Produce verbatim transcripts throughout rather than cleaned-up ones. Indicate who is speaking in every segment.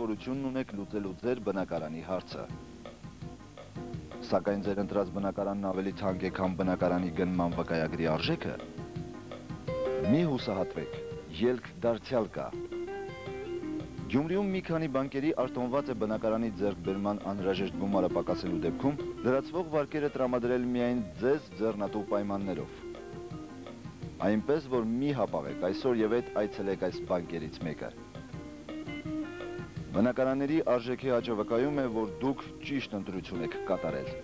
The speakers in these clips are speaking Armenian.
Speaker 1: հնարավորությունն ունեք լուծելու ձեր բնակարանի հարցը։ Սակայն ձեր ընտրած բնակարանն ավելի թանկ է, քան բնակարանի գնման վկայագրի արժեքը։ Մի հուսահատվեք, ելք դարձյալ կա։ Գյումրիում մի քանի բանկերի արտոնված է բնակարանի ձեռքբերման անհրաժեշտ գումարը պակասելու դեպքում լրացվող վարկերը տրամադրել միայն ձեզ ձեռնատու պայմաններով։ Այնպես, որ մի հապաղեք, այսօր եւ այդ այցելեք այս բանկերից մեկը։ Բնակարանների արժեքի աճը վկայում է, որ դուք ճիշտ ընտրություն եք կատարել։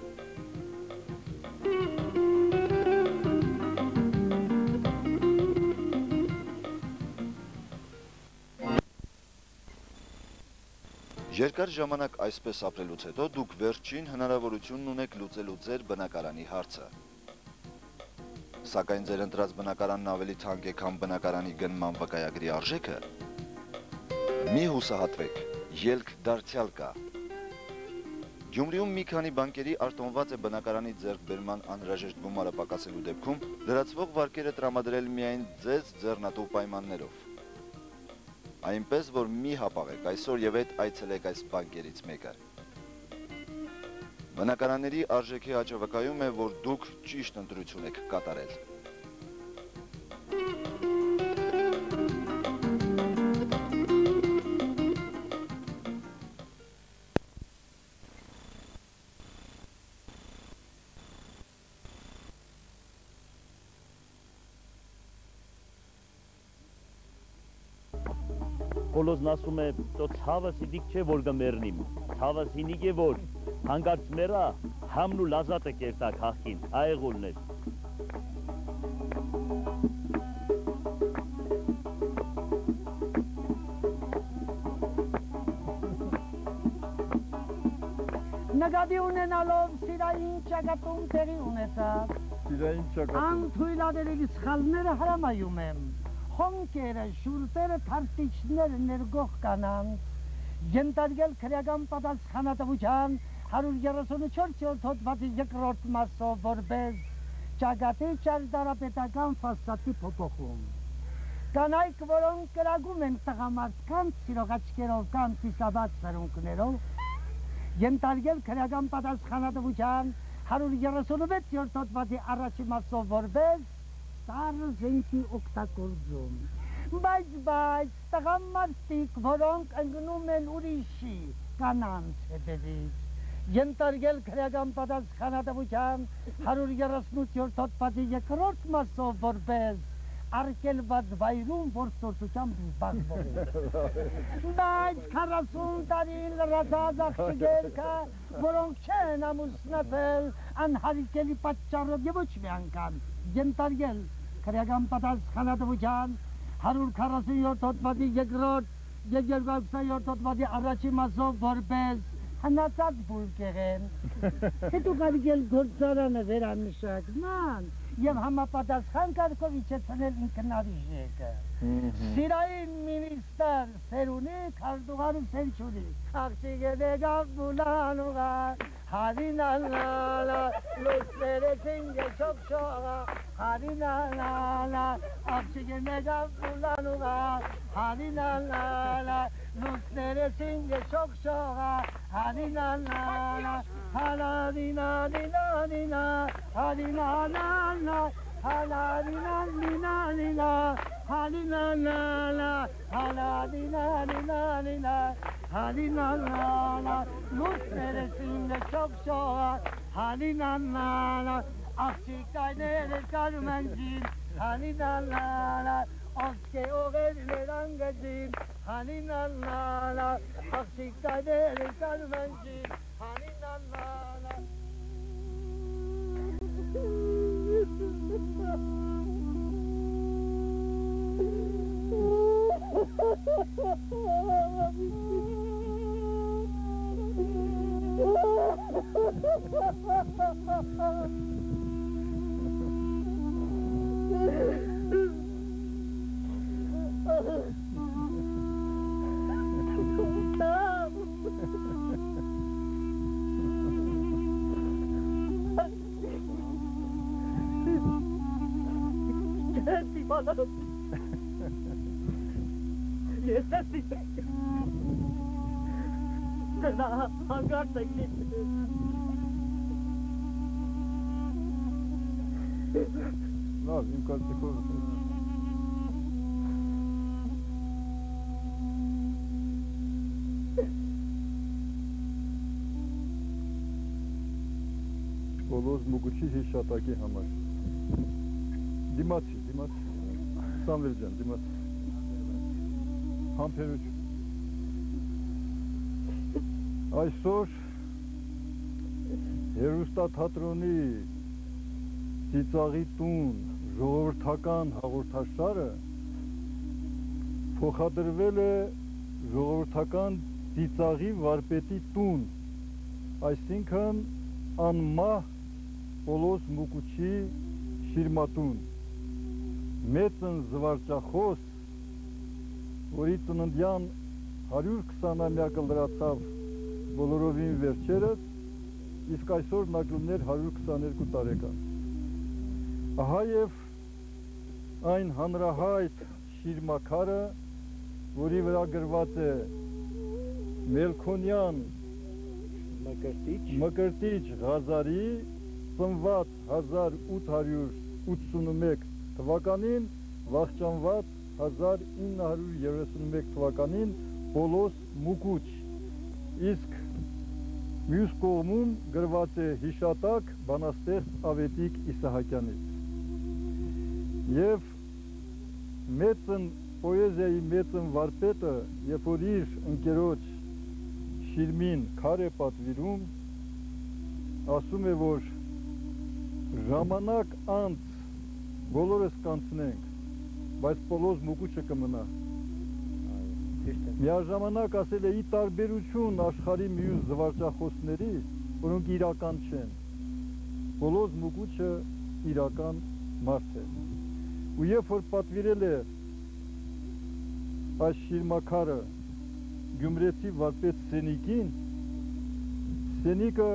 Speaker 1: Երկար ժամանակ այսպես ապրելուց հետո դուք վերջին հնարավորությունն ունեք լուծելու ձեր բնակարանի հարցը։ Սակայն ձեր ընտրած բնակարանն ավելի թանկ է, քան բնակարանի գնման վկայագրի արժեքը։ Մի հուսահատվեք, ելք դարձյալ կա։ Գյումրիում մի քանի բանկերի արտոնված է բնակարանի ձեռքբերման անհրաժեշտ գումարը պակասելու դեպքում լրացվող վարկերը տրամադրել միայն ձեզ ձեռնատու պայմաններով։ Այնպես, որ մի հապաղեք, այսօր եւ այդ այցելեք այս բանկերից մեկը։ Բնակարանների արժեքի աճը վկայում է, որ դուք ճիշտ ընտրություն եք կատարել։
Speaker 2: Բոլոզն ասում է, «Տո ցավը սիդիկ չէ, որ գմերնիմ, ցավը սինիկ է, որ հանգարց մերա համն ու լազատը կերտակ հաղքին, այեղոլն էր»։
Speaker 3: Նկատի ունենալով սիրային ճակատում տեղի ունեցավ, անթույլաների սխալները հրամայում եմ, հոնքերը, շուրտերը, թարտիչները ներգող կանանց, ենթարկել քրեական պատասխանատվության հարյուր երեսունչորսերորդ հոդվածի երկրորդ մասով որպես ճակատի ճարտարապետական ֆասադի փոփոխում։ Կանայք, որոնք կրակում են տղամարդկանց սիրող աչքերով կամ ծիսաբաց սրունքներով, ենթարկել քրեական պատասխանատվության հարյուր երեսունվեցերորդ հոդվածի առաջին մասով որպես Սարը զենքի օգտագործում, բայց բայց տղամարդիկ, որոնք ընկնում են ուրիշի կանանց հետևից, ենթարկել քրեական պատասխանատվության հարյուր երեսունութերորդ հոդվածի երկրորդ մասով որպես արգելված վայրում որսորդությամբ զբաղվող։ Բայց քառասուն տարի լրացած աղջիկներ կա, որոնք չեն ամուսնացել անհարգելի պատճառով եւ ոչ մի անգամ ենթարկել քրեական պատասխանատվության հարյուր քառասունյոթ հոդվածի երկրորդ եւ երկուքսանյոթ հոդվածի առաջին մասով որպես հնացած բուլկեղեն, հետո կարիքել գործարանը վերանշակման եւ համապատասխան կարգով իջեցնել ինքնավիժեկը։ Սիրային մինիստր Սերունի Քարդուղարու Սենչուրի աղջիկը դեգավ բուլանուղա հարինալալա լուսները ցինգե շոքշողա հարինալալա աղջիկը դեգավ բուլանուղա հարինալալա լուսները ցինգե շոքշողա հարինալալա հարինալինալինա հարինալալա Haladinalina, halinalala, haladinalina, halinalala, Lusneresinde çok şoğa, halinalala, Akşikayneres karmencin, halinalala, Aske oğerleran gezin, halinalala, Akşikayneres karmencin, halinalala. Yeter. Yeter. Գնա, հանգարտ եք լինել։
Speaker 4: Լավ, իմ կարծիքով Բոլոզ Մուկուչի հիշատակի համար։ Դիմացի, դիմացի, Սամվել ջան, դիմացի։ Համբերություն։ Այսօր հեռուստաթատրոնի ծիծաղի տուն ժողովրդական հաղորդաշարը փոխադրվել է ժողովրդական ծիծաղի վարպետի տուն, այսինքն անմահ Պոլոս Մուկուչի շիրմատուն, մեծն զվարճախոս, որի ծննդյան հարյուր քսանամյակը լրացավ բոլորովին վերջերս, իսկ այսօր նա կլիներ հարյուր քսաներկու տարեկան։ Ահա և այն հանրահայտ շիրմաքարը, որի վրա գրված է Մելքոնյան Մկրտիչ Ղազարի ծնված հազար ութ հարյուր ութսունմեկ թվականին, վախճանված հազար ինը հարյուր երեսունմեկ թվականին Պոլոս Մուկուչ, իսկ մյուս կողմում գրված է հիշատակ բանաստեղծ Ավետիք Իսահակյանից։ Եվ մեծն պոեզիայի մեծն վարպետը, երբ որ իր ընկերոջ շիրմին քար է պատվիրում, ասում է, որ ժամանակ անց բոլորս կանցնենք, բայց Պոլոս Մուկուչը կմնա։ Միաժամանակ ասել է՝ ի տարբերություն աշխարհի մյուս զվարճախոսների, որոնք իրական չեն, Պոլոս Մուկուչը իրական մարդ է։ Ու երբ որ պատվիրել է այս շիրմաքարը գյումրեցի վարպետ Սենիկին, Սենիկը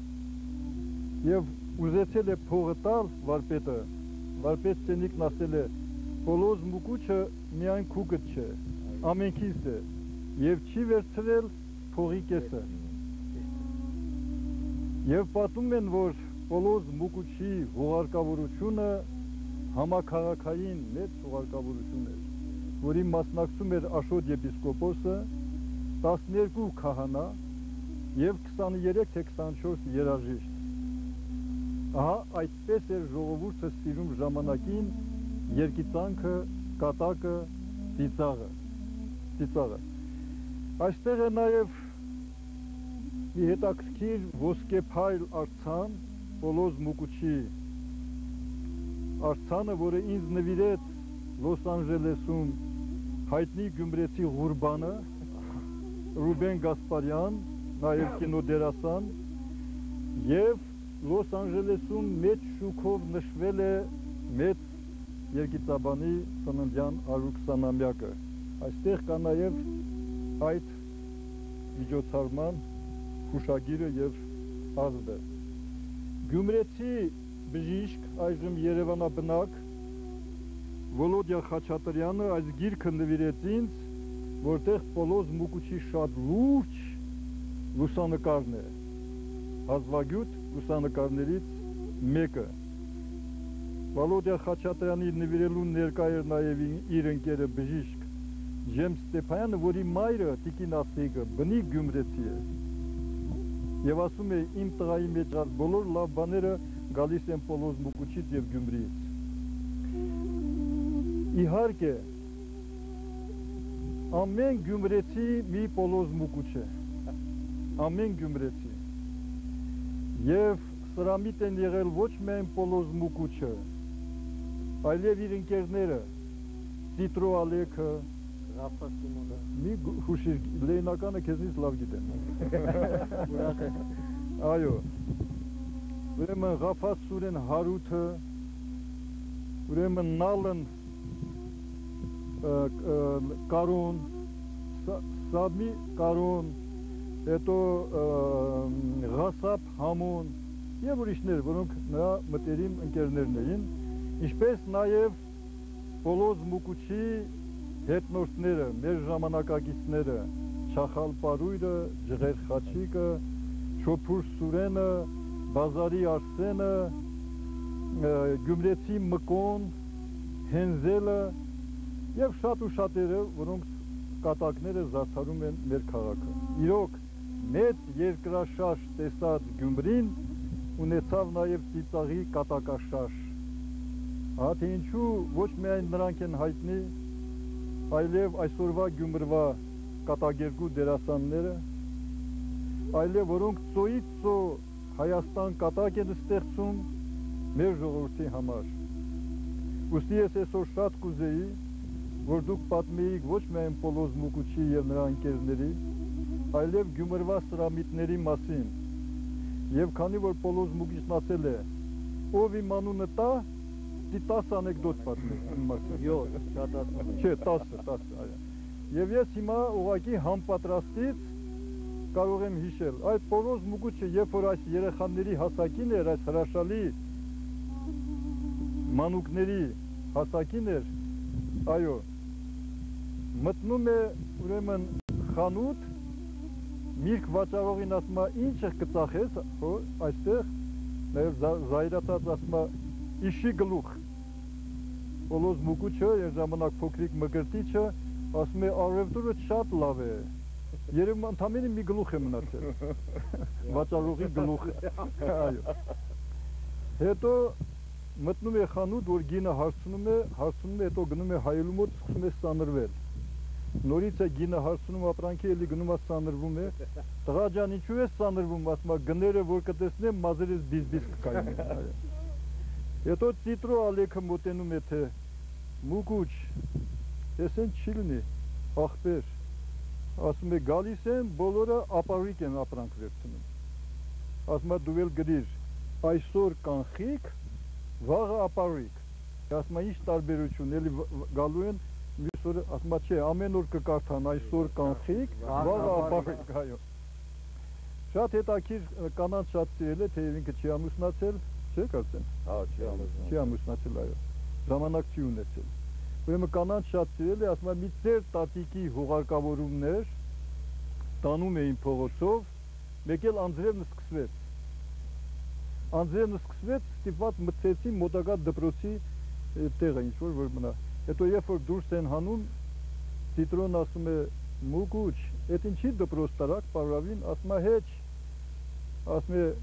Speaker 4: և ուզեցել է փողը տալ վարպետը, վարպետ Սենիկն ասել է՝ Պոլոս Մուկուչը միայն քուկդ չէ, ամենքից է, և չի վերցրել փողի կեսը։ Եվ պատում են, որ Պոլոս Մուկուչի հուղարկավորությունը համաքաղաքային մեծ հուղարկավորություն էր, որի մասնակցում էր Աշոտ եպիսկոպոսը, տասներկու քահանա և քսաներեք թե քսանչորս երաժիշտ։ Ահա այդպես էր ժողովուրդը սիրում ժամանակին երգիծանքը, կատակը, ծիծաղը, ծիծաղը։ Այստեղ է նաև մի հետաքրքիր ոսկեփայլ արձան, Պոլոս Մուկուչի արձանը, որը ինձ նվիրեց Լոս Անջելեսում հայտնի գյումրեցի ղուրբանը Ռուբեն Գասպարյան, նաև կինոդերասան, և Լոս Անջելեսում մեծ շուքով նշվել է մեծ երգիծաբանի ծննդյան հարյուր քսանամյակը։ Այստեղ կա նաև այդ միջոցառման հուշագիրը և ազդը։ Գյումրեցի բժիշկ, այժմ երևանաբնակ Վոլոդյա Խաչատրյանը այս գիրքը նվիրեց ինձ, որտեղ Պոլոս Մուկուչի շատ լուրջ լուսանկարն է, հազվագյուտ լուսանկարներից մեկը։ Վոլոդյա Խաչատրյանի նվիրելուն ներկա էր նաև իր ընկերը բժիշկ Ջեյմս Ստեփանյանը, որի մայրը Տիկին Ասեիկը բնիկ գյումրեցի է։ Եվ ասում է, իմ տղայի մեջ բոլոր լավ բաները գալիս են Պոլոս Մուկուչից և Գյումրիից։ Իհարկե, ամեն գյումրեցի մի Պոլոս Մուկուչ է, ամեն գյումրեցի։ Եվ սրամիտ են եղել ոչ միայն Պոլոս Մուկուչը, այլև իր ընկերները, Տիտրո Ալեքը, մի հուշիր, լեյնականը քեզնից լավ գիտեմ։ Այո, ուրեմն Ղաֆաց Սուրեն Հարութը, ուրեմն Նալն Կարուն, Սամի Կարուն, հետո Ղասապ Համուն և ուրիշներ, որոնք նրա մտերիմ ընկերներն էին, ինչպես նաև Պոլոս Մուկուչի հետնորդները, մեր ժամանակակիցները, Չախալ պարույրը, ջղեր խաչիկը, Չոփուր Սուրենը, Բազարի Արսենը, Գյումրեցի Մկոն, Հենզելը եւ շատ ու շատերը, որոնք կատակները զարդարում են մեր քաղաքը։ Իրոք մեծ երկրաշարժ տեսած Գյումրին ունեցավ նաև ծիծաղի կատակաշարժ։ Հա թե ինչու ոչ միայն նրանք են հայտնի, այլև այսօրվա Գյումրվա կատակերգու դերասանները, այլև որոնք ծոից ծո Հայաստան կատակ են ստեղծում մեր ժողովրդի համար։ Ուստի ես այսօր շատ կուզեի, որ դուք պատմեիք ոչ միայն Պոլոզ Մուկուչի և նրա ընկերների, այլև Գյումրվա սրամիտների մասին։ Եվ քանի որ Պոլոզ Մուկուչն ասել է, ով իմ անունը տա, դի տասը անեկդոտ պատմի։
Speaker 3: յոթ, շատ ասում եմ։
Speaker 4: Չէ, տասը, տասը, այո։ Եվ ես հիմա ուղղակի համապատրաստից կարող եմ հիշել, այդ Պոլոզ Մուկուչը, երբ որ այս երեխաների հասակին էր, այս հրաշալի մանուկների հասակին էր, այո, մտնում է ուրեմն խանութ, միրգ վաճառողին ասում է, ինչ կծախես, այստեղ նաև զայրացած ասում է, իշի գլուխ։ Պոլոզ Մուկուչը, երբ ժամանակ փոքրիկ մկրտիչը, ասում է, արևտուրը շատ լավ է, երևում ընդամենը մի գլուխ է մնացել, վաճառողի գլուխ, այո։ Հետո մտնում է խանութ, որ գինը հարցնում է, հարցնում է, հետո գնում է հայելու մոտ, սկսում է սանրվել։ Նորից է գինը հարցնում ապրանքի, էլի գնում է սանրվում է։ Տղա ջան, ինչու է սանրվում, ասում է, գները որ կտեսնեմ, մազերից բիզ-բիզ կկայում են։ Հետո Ծիտրո Ալեքը մոտենում է, թե Մուկուչ, ես են չի լինի, ախպեր, ասում է, գալիս են, բոլորը ապարիկ են ապրանք վերցնում։ Ասում է, դու էլ գրիր, այսօր կանխիկ, վաղը ապարիկ, ասում է, ինչ տարբերություն, էլի գալու են, մյուս օրը, ասում է, չէ, ամեն օր կկարդան, այսօր կանխիկ, վաղը ապարիկ, այո։ Շատ հետաքրքիր կանանց շատ սիրել է, թեև ինքը չի ամուսնացել, չէ՞ կարծեմ։
Speaker 3: Հա, չի ամուսնացել։
Speaker 4: Չի ամուսնացել, այո։ Ժամանակ չի ունեցել։ Ուրեմն կանանց շատ սիրել է, ասում է, մի ծեր տատիկի հուղարկավորումներ տանում էին փողոցով, մեկ էլ անձրևն սկսվեց։ Անձրևն սկսվեց, ստիպված մտցեցի մոտակա դպրոցի տեղը, ինչ-որ որ մնա։ Հետո երբ որ դուրս են հանում, Ծիտրոն ասում է, Մուկուչ, էդ ինչի դպրոց տարակ, պարավին, ասում է, հեչ, ասում է,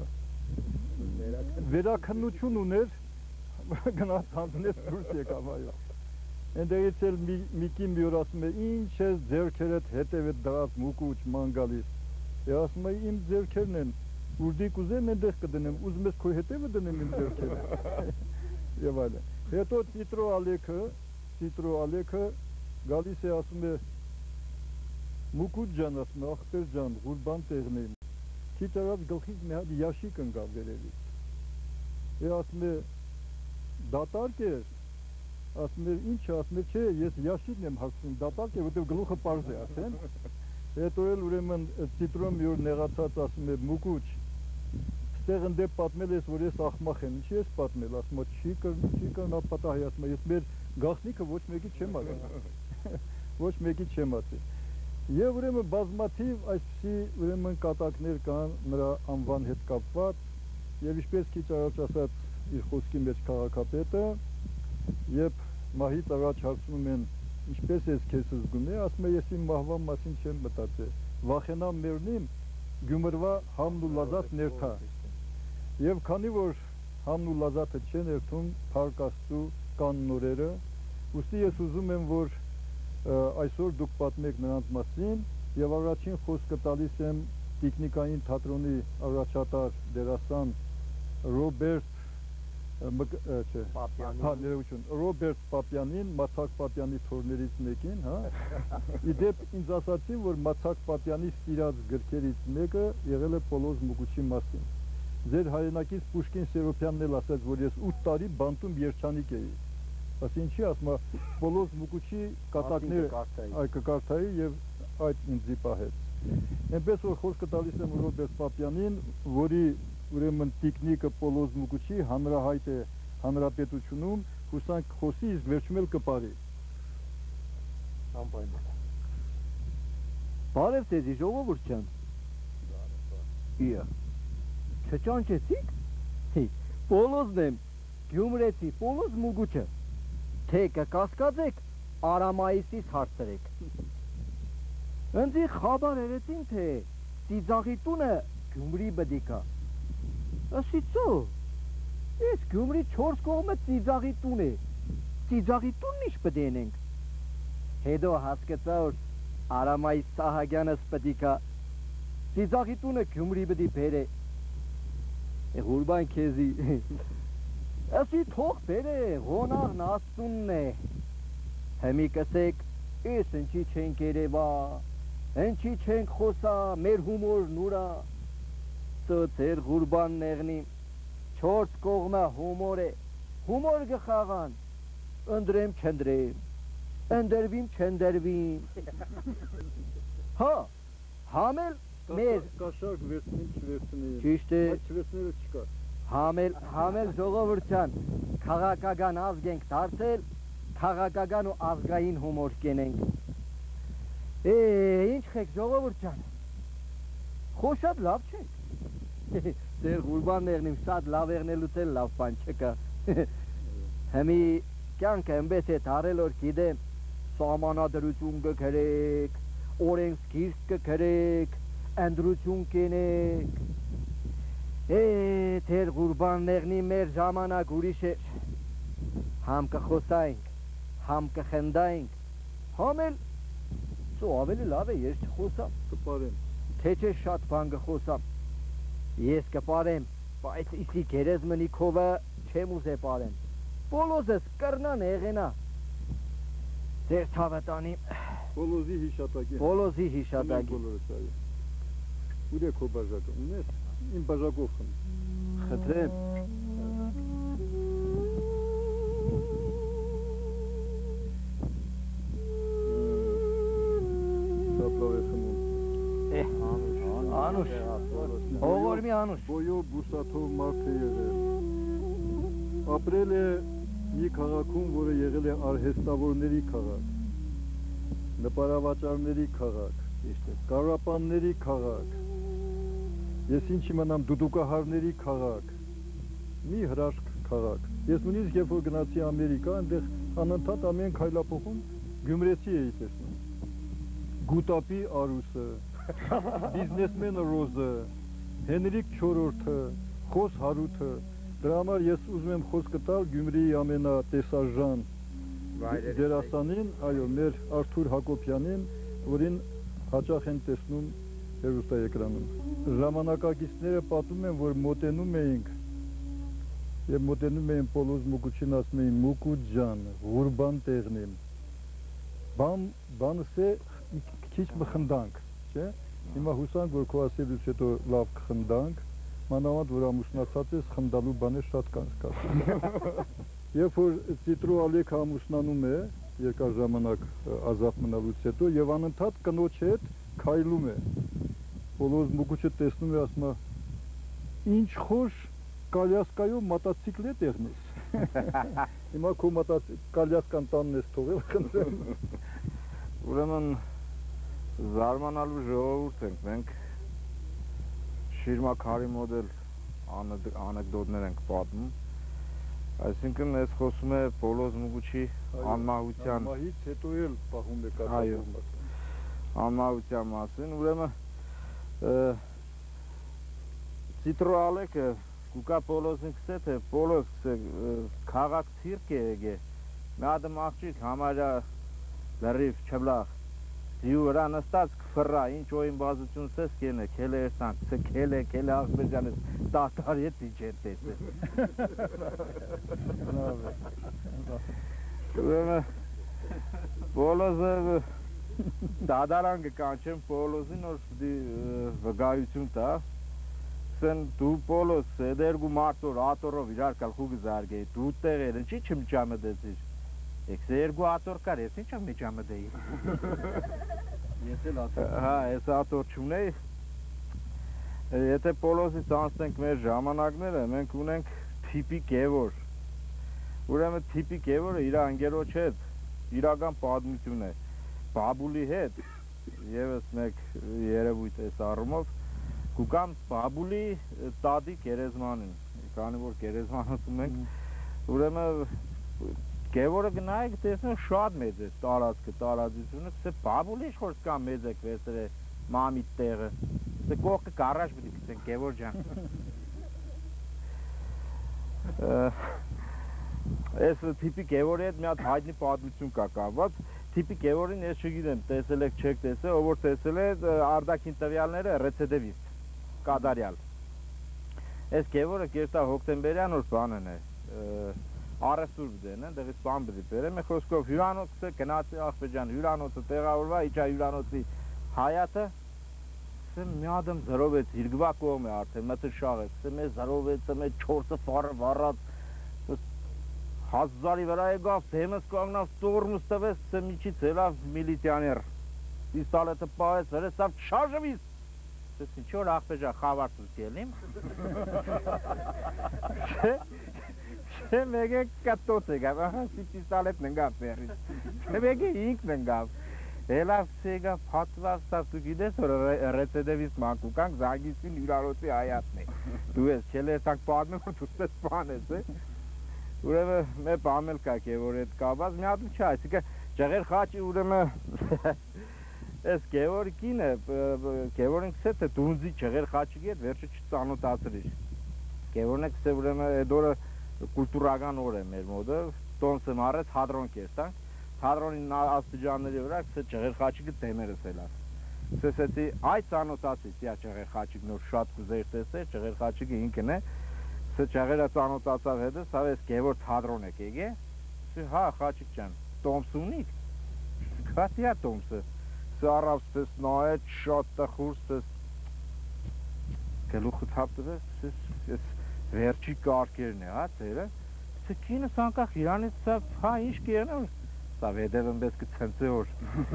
Speaker 4: վերաքննություն ուներ, գնաց հանձնեց դուրս եկավ, այո։ Էնդեղից էլ Միկի մի օր ասում է, ինչ ես ձեռքերդ հետևետ դրած Մուկուչ ման գալիս։ Է ասում է, իմ ձեռքերն են, Ուրդի կուզեմ ենդեղ կդնեմ, ուզում ես քո հետևը դնեմ իմ ձեռքերը։ Եվ այլն։ Հետո Ծիտրո Ալեքը, Ծիտրո Ալեքը գալիս է ասում է, Մուկուչ ջան, ասում է, ախպեր ջան, Ղուրբան տեղն եմ, քիչ արած գլխից մի հատ յաշիկ ընկավ վերևից։ Է ասում է, դատարկ էր, ասում է, ինչ, ասում է, չէ, ես յաշիկն եմ հագցում, դատարկ է, որտեղ գլուխը պարզ է, ասեն։ Հետո էլ ուրեմն Ծիտրոն մի օր նեղացած ասում է, Մուկուչ, ստեղ ընդեպ պատմել ես, որ ես ախմախ եմ, ինչի ես պատմել, ասում է, չի կրնա պատահի, ասում է, ես մեր գաղտնիքը ոչ մեկի չեմ ասել, ոչ մեկի չեմ ասել։ Եվ ուրեմն բազմաթիվ այսպիսի ուրեմն կատակներ կան նրա անվան հետ կապված, եւ ինչպես քիչ առաջ ասած իր խոսքի մեջ քաղաքապետը, երբ մահից առաջ հարցնում են, ինչպես ես քեզ զգում է, ասում է, ես իմ մահվան մասին չեմ մտածել, վախենամ մեռնիմ, Գյումրվա համն ու լազատ ներթա։ Եվ քանի որ համն ու լազատը չեն երթում Փառք Աստծու կան նորերը, ուստի ես ուզում եմ, որ այսօր դուք պատմեք նրանց մասին եւ առաջին խոսքը տալիս եմ Տիկնիկային թատրոնի առաջատար դերասան Ռոբերտ չէ, հա, ներողություն, Ռոբերտ Պապյանին, Մացակ Պապյանի թորներից մեկին, հա։ Իդեպ ինձ ասացին, որ Մացակ Պապյանի սիրած գրքերից մեկը եղել է Պոլոզ Մուկուչի մասին։ Ձեր հայրենակից Պուշկին Սերոփյանն էլ ասաց, որ ես ութ տարի բանտում երջանիկ էի։ Ասի ինչի, ասում է, Պոլոզ Մուկուչի կատակները այ կկարդայի եւ այդ ինձ զիպահեց։ Այնպես որ խոսքը տալիս եմ Ռոբերտ Պապյանին, որի ուրեմն տիկնիկը Պոլոզ Մուկուչի հանրահայտ է հանրապետությունում, հուսանք խոսի, իսկ վերջում էլ կպարի։
Speaker 3: Բարև ձեզի ժողովուրդ ջան։ Իա։ Չճանչեցիք։ Հի, Պոլոզն եմ, Գյումրեցի Պոլոզ Մուգուչը։ Թե կկասկածեք, Արամայիսից հարցրեք։ Ընձի խաբար երեցին, թե ծիծաղի տունը Գյումրի բդիկա։ Ասիցո, ես Գյումրի չորս կողմը ծիծաղի տուն է։ Ծիծաղի տունն ինչ պդենենք։ Հետո հասկացա, որ Արամայիս Սահագյանս պդիկա։ Ծիծաղի տունը Գյումրի բդի բեր է։ Ղուրբան քեզի։ Ասի թող բեր է, ղոնաղն աստունն է։ Հեմի կսեք, ես ընչի չենք երևա, ընչի չենք խոսա, մեր հումորն ուրա։ Ծծեր ղուրբան նեղնի, չորս կողմը հումոր է, հումոր գխաղան, ընդրեմ չնդրեմ, ընդրվիմ չնդրվիմ։ Հա, համել մեր
Speaker 4: Կաշակ վերցնին չվերցնին։
Speaker 3: Ճիշտ է։
Speaker 4: Այդ չվերցնելը չկա։
Speaker 3: Համել, համել ժողովուրդյան, քաղաքական ազգ ենք դարձել, քաղաքական ու ազգային հումոր կենենք։ Է, ինչ խեք ժողովուրդյան, խոշատ լավ չենք։ Ձեր ղուրբան ներնիմ շատ լավ եղնելուց էլ լավ բան չկա։ Հեմի կյանքը ըմբես է թարել որ գիտեմ, սահմանադրություն կգրեք, օրենսգիրք կգրեք, ընդրություն կենեք։ Է, թեր ղուրբան նեղնի մեր ժամանակ ուրիշ է, համ կխոսայինք, համ կխնդայինք, համ էլ ծո ավելի լավ է ես չխոսամ,
Speaker 4: Կպարեմ։
Speaker 3: թե չէ շատ բան կխոսամ, ես կպարեմ, բայց իսի գերեզմնի քովը չեմ ուզե պարեմ, Պոլոզս կրնան եղենա, ձեր թավը տանիմ,
Speaker 4: Պոլոզի հիշատակի։
Speaker 3: Պոլոզի հիշատակի,
Speaker 4: Ուր է քո բաժակը, ունես, իմ բաժակով խմ։
Speaker 3: խտրեմ,
Speaker 4: Շատ լավ է խմում։
Speaker 3: Անուշ, հողոր մի անուշ,
Speaker 4: Բոյո բուսաթով մարդ է եղել։ Ապրել է մի քաղաքում, որը եղել է արհեստավորների քաղաք, նպարավաճառների քաղաք, կարապանների քաղաք, ես ինչ իմանամ դուդուկահարների քաղաք, մի հրաշք քաղաք։ Ես նույնիսկ երբ որ գնացի Ամերիկա, այնտեղ անընդհատ ամեն քայլափոխում գյումրեցի էի տեսնում։ Գուտապի Արուսը, բիզնեսմենը Ռոզը, Հենրիկ չորրորդը, Խոս Հարութը, դրա համար ես ուզում եմ խոսքը տալ Գյումրիի ամենատեսաժան դերասանին, այո, մեր Արթուր Հակոբյանին, որին հաճախ են տեսնում հեռուստաէկրանում։ Ժամանակակիցները պատմում են, որ մոտենում էինք եւ մոտենում էին Պոլոզ Մուկուչին, ասում էին Մուկու ջան, ղուրբան տեղնիմ։ Բան բանս է քիչ մխնդանք, չէ՞։ Հիմա հուսանք, որ քո ասելուց հետո լավ կխնդանք, մանավանդ որ ամուսնացած ես, խնդալու բաներ շատ կան սկսում։ Երբ որ Ծիտրո Ալեքը ամուսնանում է, երկար ժամանակ ազատ մնալուց հետո եւ անընդհատ կնոջ հետ քայլում է։ Պոլոզ Մուկուչը տեսնում է, ասում է. «Ինչ խոշ կալյասկայով մոտոցիկլետ եղնես»։ Հիմա քո կալյասկան տանն ես թողել, խնդրեմ։
Speaker 5: Ուրեմն զարմանալու ժողովուրդ ենք մենք, շիրմաքարի մոդել անեկդոտներ ենք պատմում, այսինքն ես խոսում է Պոլոզ Մուկուչի անմահության
Speaker 4: Անմահից հետո էլ պահում է կատարում
Speaker 5: անմահության մասին, ուրեմն Ծիտրո Ալեքը կուկա Պոլոզին կսե, թե Պոլոզ կսե քաղաք ցիրկ է եկե, մի հատ աղջիկ համարյա լրիվ չբլախ, դիու վրա նստած կֆռա, ինչ օին բազություն սես կենե, քելե երսանք, սե քելե, քելե աղբերջանես, տատար ետ ինչ է տեսես։ Ուրեմն Պոլոզը դադարան կկանչեմ Պոլոզին, որ վգայություն տա, սեն դու Պոլոզ, դերգու մարդոր, ատորով իրար կալ խուգը զարգեի, դու տեղեր, ինչի չմ ճամը դեցիր, եք սե երգու ատոր կար, ես ինչ եմ մի ճամը դեի։
Speaker 3: ես էլ ատոր։
Speaker 5: Հա, ես ատոր չունեի, եթե Պոլոզից անցնենք մեր ժամանակները, մենք ունենք թիպի Գևոր, ուրեմն թիպի Գևորը իր անգերոջ հետ, իրական պատմություն է, բաբուլի հետ, եւս մեկ երևույթ է առումով կուկամ բաբուլի տադի գերեզմանին, քանի որ գերեզման ասում ենք, ուրեմն Գևորը գնայք տեսնում շատ մեծ է տարածքը, տարածությունը, կսե բաբուլի ինչ որ կա մեծ եք վերցրե մամի տեղը, կսե կողքը գարաժ պիտի գցեն Գևոր ջան։ Այս տիպի Գևորի հետ մի հատ հայտնի պատմություն կա կապված, տիպի Գևորին ես չգիտեմ, տեսել եք, չեք տեսել, ով որ տեսել է արդակին տվյալները ռեցեդևիստ, կադարյալ։ Այս Գևորը կերտա հոկտեմբերյան որ բանն է, Արեստուր բդեն, դեղից բան բդի բերեմ, է խոսքով հյուրանոցը գնացի աղբեջան, հյուրանոցը տեղավորվա, իջա հյուրանոցի հայատը, կսե մի ադմ զրովեց, իրգվա կողմ է արդեն, մտը շաղ է, կսե մեզ զրովեց, մեզ չորսը վարը վարած, հազարի վրա եկավ, դեմս կանգնավ, տորմուս տվեց, կսե միջից ելավ միլիտյաներ, պիստալետը պահեց, վերեսավ չաժվից, կսե ինչոր աղբեջա խավարցուս ելիմ, Չէ մեգե կատոց եկավ, ահա սի պիստալետն ընգավ բերից, չէ մեգե ինքն ընգավ, հելավ սեգավ պատվավ ստավ, դու գիտես որ ռեցեդևիստ մանկուկանք զանգիցին հյուրանոցի հայատն է, դու ես չել երտանք պատմեմ, որ դու ստես պան ես է, ուրեմն մե պամել կակ է, որ էդ կաբազ, մի հատում չա, այսիկը ջղեր խաչի ուրեմն, ես Գևորի կին է, Գևորին կսե թե դունձի ջղեր խաչի գետ, վերջը չծանոթացրիր, Գևորն է կսե ուրեմն էդ օրը կուլտուրական օր է մեր մոդը, տոնսը մարեց հադրոն կերտանք, հադրոնին աստիճանների վրա կսե ջղեր խաչիկը դեմերս էլավ, կսեսեցի այդ ծանոթացից, յա ջղեր խաչիկ նոր շատ կուզեր տեսեր, ջղեր խաչիկը ինքն է, կսե ջղերը ծանոթացավ հետս, հավ ես Գևորդ հադրոն եք եգե, կսե հա խաչիկ ջան, տոմս ունիք, կհատի հա տոմսը, կսե առավ սպես նայեց, շատ տխուր սպես, գլուխը թապտվեց, կսես վերջի կարկերն է, հա, ծերը, կսե կինս անկախ իրանից սա, հա, ինչ կերն է, սա վեդև ընպես կցնցե որ,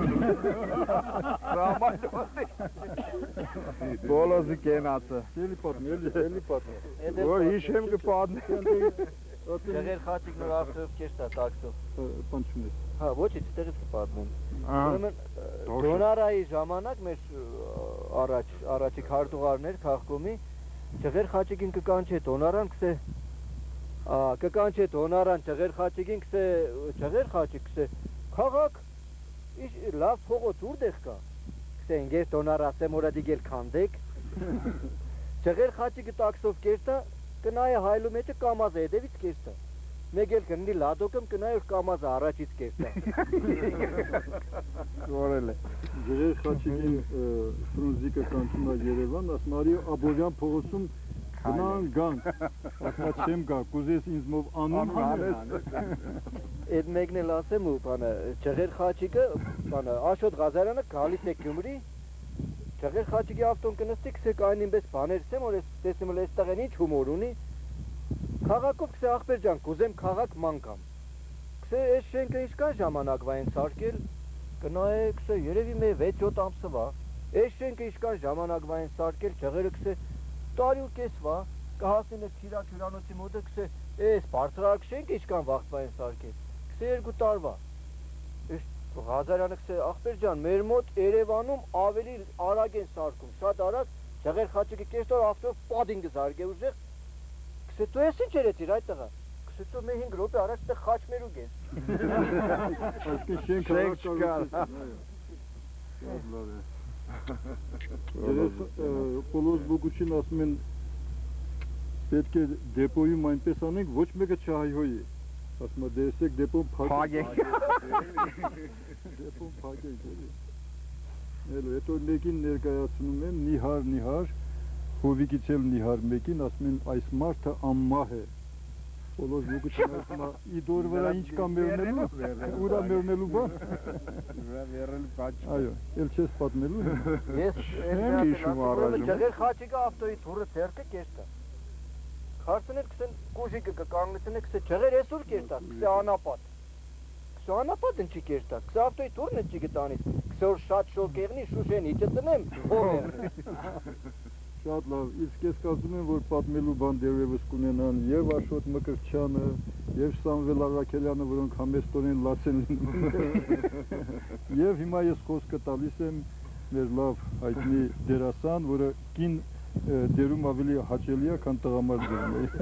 Speaker 5: բոլոզի կենացը,
Speaker 4: Էլի պատմի, էլի պատմի,
Speaker 5: որ հիշեմ կպատմի,
Speaker 3: Ջղեր խաչիկ նոր արդյով կեշտա տաքսով,
Speaker 4: պանչում ես,
Speaker 3: հա, ոչի չտեղից կպատմում, ուրեմն դոնարայի ժամանակ մեր առաջ, առաջի քարտուղարներ քաղկոմի, Ջղեր խաչիկին կկանչե դոնարան կսե, կկանչե դոնարան ջղեր խաչիկին կսե, ջղեր խաչիկ կսե, քաղաք, լավ փողոց ուրդեղ կա, կսե ինգես դոնար ասեմ որա դիգել քանդեք, ջղեր խաչիկը տաքսով կերտա, կնայը հայլու մեջը կամազը հետևից կերտա, մեկ էլ կնի լադոկում կնայը որ կամազը առաջից կերտա,
Speaker 5: որել է,
Speaker 4: ջղեր խաչիկին Ֆրունզիկը կանչում է Երևան, ասում արի Աբովյան փողոցում գնան գանք, ասմա չեմ գա, կուզես ինձ մով անուն հանես,
Speaker 3: Էդ մեկն էլ ասեմ ու բանը ջղեր խաչիկը, բանը Աշոտ Ղազարյանը գալիս է Գյումրի, ջղեր խաչիկի ավտոն կնստի, կսեք այն ինպես բաներ սեմ, որ տեսնում էլ այստեղ են ինչ հումոր ունի, քաղաքով կսե աղբեր ջան, կուզեմ քաղաք մանկամ, կսե այս շենքը ինչքան ժամանակվա են սարքել, կնայե կսե երևի մեր վեց-յոթ ամսվա, այս շենքը ինչքան ժամանակվա են սարքել, ջղերը կսե տարի ու կեսվա, կհասնին ես Թիրակ հյուրանոցի մոտը կսե այս բարձրարակ շենքը ինչքան վաղտվա են սարքել, կսե երկու տարվա, Ղազարյանը կսե աղբեր ջան, մեր մոտ Երևանում ավելի արագ են սարքում, շատ արագ, ջղեր խաչիկի կեստոր ավտով պադինգը զարգե ուժեղ, կսե դու ես ինչ երեցիր այդ տղա, կսե դու մեր հինգ րոպե առաջ տեղ խաչ մերուկ ես։
Speaker 4: այսկի շենք
Speaker 5: Շենք չկար,
Speaker 4: Պոլոս բոգուչին ասում են պետք է դեպոյում այնպես անենք, ոչ մեկը չհայհոյի, ասում է դեսեք դեպոն փագեք, դեպոն փագեք, էլի, հետո մեկին ներկայացնում եմ, նիհար, նիհար, հովիկից էլ նիհար մեկին, ասում են այս մարդը ամմահ է, Պոլոս բոգուչին ասում է, իդոր վրա ինչ կա մերնելու, ուրա մերնելու բան, այո, էլ չես պատմելու,
Speaker 3: Ես ջղեր խաչիկը ավտոյի թուրը թերքը կեշտա, Քարցներ կսեն կուժիկը կկանգնեցնե կսե ջղեր ես ուր կերտա, կսե անապատ, կսե անապատ ընչի կերտա, կսե ավտոյի թուրն ընչի գտանից, կսե որ շատ շոկ եղնի շուշեն իջը տնեմ, հով եղնի։
Speaker 4: Շատ լավ, իսկ ես կասում եմ, որ պատմելու բան դերևս կունենան և Աշոտ Մկրտչյանը, և Սամվել Արաքելյանը, որոնք համեստորեն լաց են լինում, և հիմա ես խոսքը տալիս եմ մեր լավ հայտնի դերասան, որը կին դերում ավելի հաճելի է, քան տղամարդ դերում է։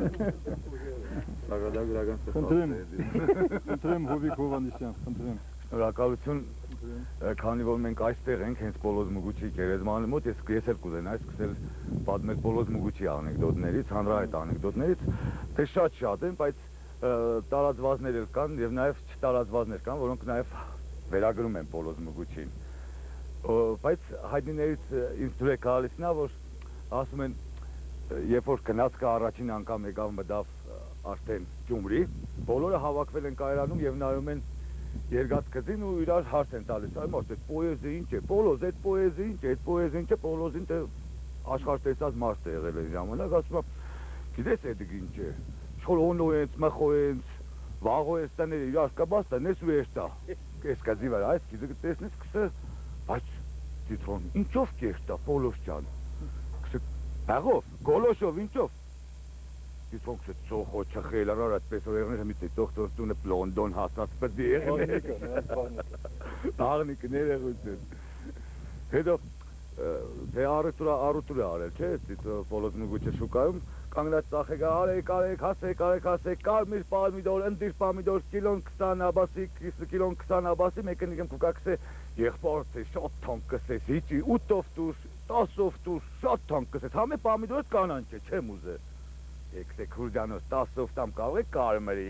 Speaker 4: Խնդրեմ, խնդրեմ Հովիկ Հովհաննիսյան, խնդրեմ։
Speaker 6: Շնորհակալություն, քանի որ մենք այստեղ ենք, հենց Պոլոզ Մուգուչի գերեզմանի մոտ, ես ես էլ կուզենայի սկսել պատմել Պոլոզ Մուգուչի անեկդոտներից, հանրահայտ անեկդոտներից, թե շատ-շատ են, բայց տարածվածներ էլ կան եւ նաեւ չտարածվածներ կան, որոնք նաեւ վերագրում են Պոլոզ Մուգուչին։ Բայց հայտնիներից ինձ դուր է գալիս նա, որ ասում են, երբ որ գնացքը առաջին անգամ եկավ մտավ արդեն Գյումրի, բոլորը հավաքվել են կայարանում եւ նայում են երկաթգծին ու իրար հարց են տալիս, այ մարդ, այդ պոեզիա ինչ է, Պոլոզ, այդ պոեզիա ինչ է, այդ պոեզիա ինչ է, Պոլոզին թե աշխարհ տեսած մարդ է եղել այն ժամանակ, ասում է, գիտես այդ ինչ է, շորոնոյենց, մխոյենց, վաղոյենց տաները իրար կբաս տանես ու էշտա, կես կազի վար, այս գիզը տեսնես կսը, բայց դիտրոն, ինչով կեշտա, Պոլոզ ջան, կսը, բաղով, գոլոշով, ինչով, դիտրոն կսը ծոխո չխել, արար այդպես որ եղներ հմիտ է, ծոխտոր տունը պլոնդոն հասած պդի եղներ, աղնիկը ներեղություն, հետո, թե առուտուրը արել, չէ, Պոլոզ Մուգուչի շուկայում, կանգնած ծախեք, արեք, արեք, հասեք, արեք, հասեք, կարմիր պամիդոր, ընդիր պամիդոր, կիլոն քսան աբասի, կիլոն քսան աբասի, մեկը նիկեմ կուկակսե, եղբորդ է, շատ թանկ կսես, հիճի, ութով տուր, տասով տուր, շատ թանկ կսես, համե պամիդորդ կանան չէ, չեմ ուզե, եկսե քուրջանոս, տասով տամ կարող եք կարմրի,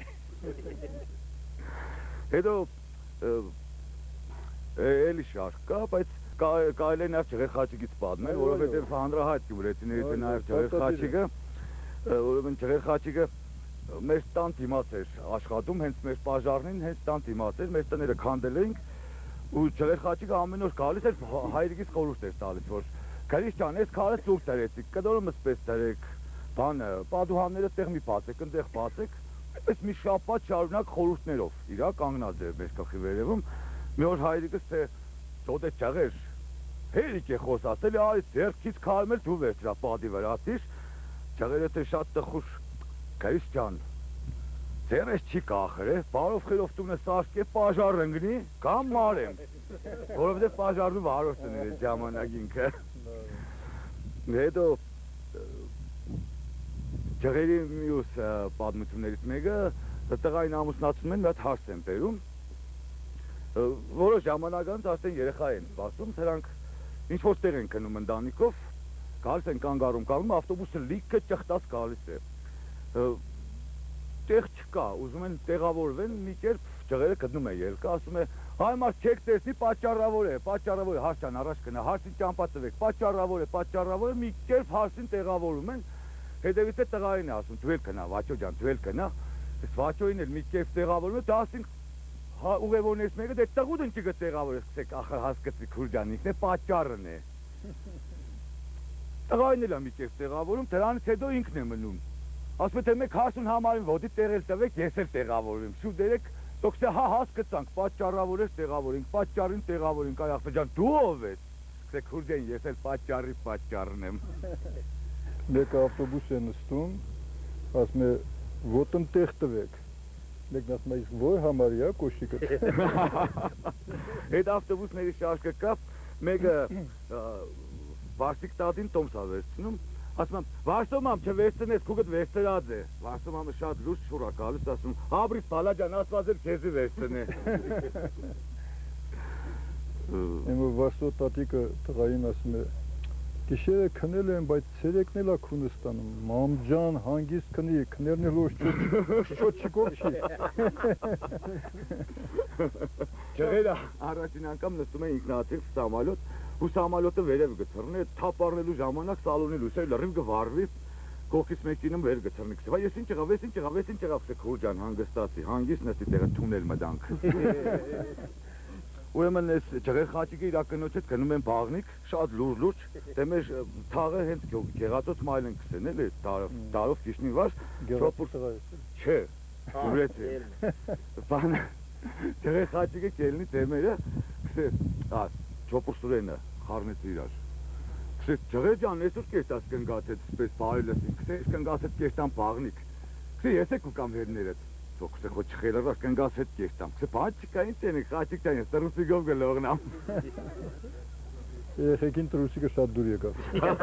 Speaker 6: հետո, էլի շարք կա, բայց կարել է նաև ջղերխաչիկից պատմել, որովհետև հանրահայտ գյումրեցիներից է նաև ջղերխաչիկը, որովհետև ջղերխաչիկը մեր տան դիմաց էր աշխատում, հենց մեր պաժարնին հենց տան դիմաց էր, մեր տները քանդել էինք ու ջղերխաչիկը ամեն օր գալիս էր հայրիկից խորհուրդ էր տալիս, որ Գրիշ ջան, այս քարը ծուր դրեցիք, կդորը սպես դրեք, բանը, պատուհանները տեղ մի բացեք, ընդեղ բացեք, այդպես մի շաբաթ շարունակ խորհուրդներով, իրա կանգնած էր մեր գլխի վերևում, մի օր հայրիկս թե ծոտ է ջղեր, հերիք է խոսացել, արի ձեռքից քարում էլ դու վերջրա պատի վրա, ասիր, ջղերը թե շատ տխուր, Գրիշ ջան, ձեռես չի կախր է, բարով խերով տունը սարսկ է, պաժար ընգնի, կամ մարեմ, որովհետև պաժարնու վարորդն էր ժամանակ ինքը, հետո ջղերի մյուս պատմություններից մեկը տղային ամուսնացնում են, մի հատ հարս են բերում, որոշ ժամանակ անց արդեն երեխա են սպասում, սրանք ինչ-որ տեղ են քնում ընտանիքով, գալիս են կանգառում, կանգնում, ավտոբուսը լիքը ճխտած գալիս է, տեղ չկա, ուզում են տեղավորվեն, մի կերպ ջղերը գտնում է ելքը, ասում է, հայ մարդ չեք տեսնի, պատճառավոր է, պատճառավոր է, հարսյան առաջ կնա, հարսին ճամպա տվեք, պատճառավոր է, պատճառավոր է, մի կերպ հարսին տեղավորում են, հետևից է տղային է ասում, դու էլ կնա, Վաչո ջան, դու էլ կնա, այս Վաչոին էլ մի կերպ տեղավորում է, դա ասին ուղևորներից մեկը, դե տղուտ ընչի կտեղավորես, կսեք, ախր հասկացի քուրջան, ինքն է պատճառն է։ Տղային էլ է մի կերպ տեղավորում, դրանից հետո ինքն է մնում։ Ասում է թե մեկ հարսուն համարին ոտի տեղել տվեք, ես էլ տեղավորում, շուտ երեք, տոքս է հա հասկացանք, պատճառավոր ես տեղավորենք, պատճառին տեղավորենք, այ ախպե ջան, դու ով ես, սկսե քուրջեն, ես էլ պատճառի պատճառն եմ։
Speaker 4: Մեկը ավտոբուս է նստում, ասում է ոտնը տեղ տվեք, մեկն ասում է իսկ որ համարի է կոշիկը։
Speaker 6: Այդ ավտոբուսների շարքը կա, մեկը Վարսիկ տատին տոմս է վերցնում, ասում եմ, Վարսոմամ չվերցնես, քուգդ վերցրած է, Վարսոմամը շատ լուրջ շուր է գալիս, ասում, հաբրից բալա ջան, ասված էլ քեզի վերցնե։
Speaker 4: Եմ որ Վարսո տատիկը տղային ասում է, գիշերը քնել են, բայց ցերեկն էլ է քունը ստանում, մամ ջան, հանգիստ քնի, քներն էլ ոչ չոչիկով չի։
Speaker 6: Ջղերը առաջին անգամ նստում են ինքնաթիռ սամալոտ, ու սամալոտը վերև գցռնի, թափ առնելու ժամանակ սալոնի լույսը լրիվ գվարվի, կողքից մեկինը վեր գցռնի, կսվա, ես ինչ եղավ, ես ինչ եղավ, ես ինչ եղավ, կսե քուրջան հանգստացի, հանգիստ նստի տեղը թունել մտանք։ Ուրեմն այս ջղերխաչիկի իրականոց հետ գնում են բաղնիկ, շատ լուրջ-լուրջ, դե մեր թաղը հենց գեղածոց մայլ են կսեն, էլի, տարով կիշնի վար,
Speaker 4: Գեղածոց տղա ես։
Speaker 6: Չէ, ուրեցի։ Բան ջղերխաչիկը կելնի դեմերը, կսե, աս, չոպուրսուրենը, խարնեց իրար։ Կսե, ջղեր ջան, ես ուր կեշտաս կնգացեց, սպես բարել ասին, կսե, ես կնգացեց կեշտան բաղնիկ։ Կսե, ես եք ու կամ հերներդ։ Կսե խոչ խելարար կնգաս հետ կեշտամ, կսե պաչիկային տենեք, խաչիկ տեն ես, տրուսիգով գլողնամ։
Speaker 4: երեխեքին տրուսիկը շատ դուր եկավ։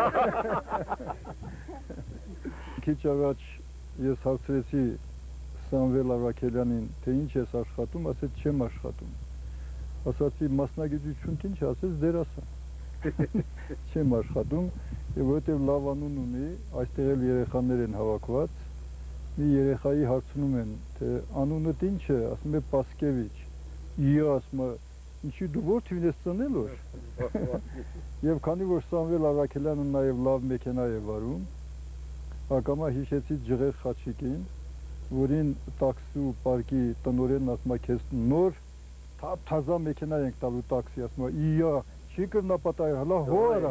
Speaker 4: Քիչ առաջ ես հարցրեցի Սամվել Ավրաքելյանին, թե ինչ ես աշխատում, ասեց չեմ աշխատում։ Ասացի մասնագիտություն ինչ, ասեց դերասան։ Չեմ աշխատում, եւ որովհետեւ լավ անուն ունի, այստեղ էլ երեխաներ են հավաքված։ Մի երեխայի հարցնում են, թե անունդ ինչ է, ասում է Պասկևիչ։ Իա, ասում է, ինչի դու որ թույն ես ծնել որ։ Եվ քանի որ Սամվել Ավրաքելյանը նաև լավ մեքենա է վարում, ակամա հիշեցի Ջղեր Խաչիկին, որին տաքսու պարկի տնօրենն ասում է քեզ նոր թազա մեքենա ենք տալու տաքսի, ասում է իա, չի կրնապատայ, հլա հո արա։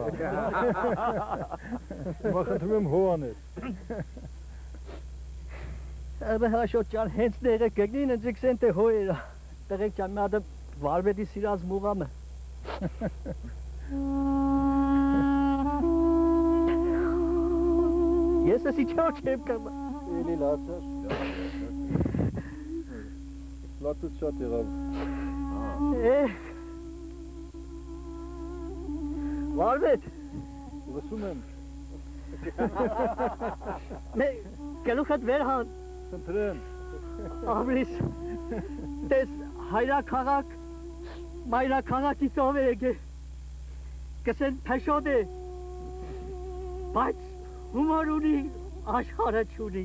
Speaker 4: Հիմա խնդրում եմ հո անել։
Speaker 3: Աբե հաշոտ ջան, հենց դերը կգնին ընձ եկսեն թե հո երա։ Տղեկ ջան, մի հատ վարվետի սիրած մուղամը։ Ես էսի չոր չեմ կամա։
Speaker 4: Էլի լացար։ Լացուց շատ եղավ։
Speaker 3: Վարվետ։
Speaker 4: Լսում եմ։
Speaker 3: Գլուխդ վեր հան։
Speaker 4: Խնդրեմ։
Speaker 3: Ամրիս, տես հայրաքաղաք, մայրաքաղաքի ծով է եկե, կսեն փեշոտ է, բայց հումոր ունի, աշխարհը չունի։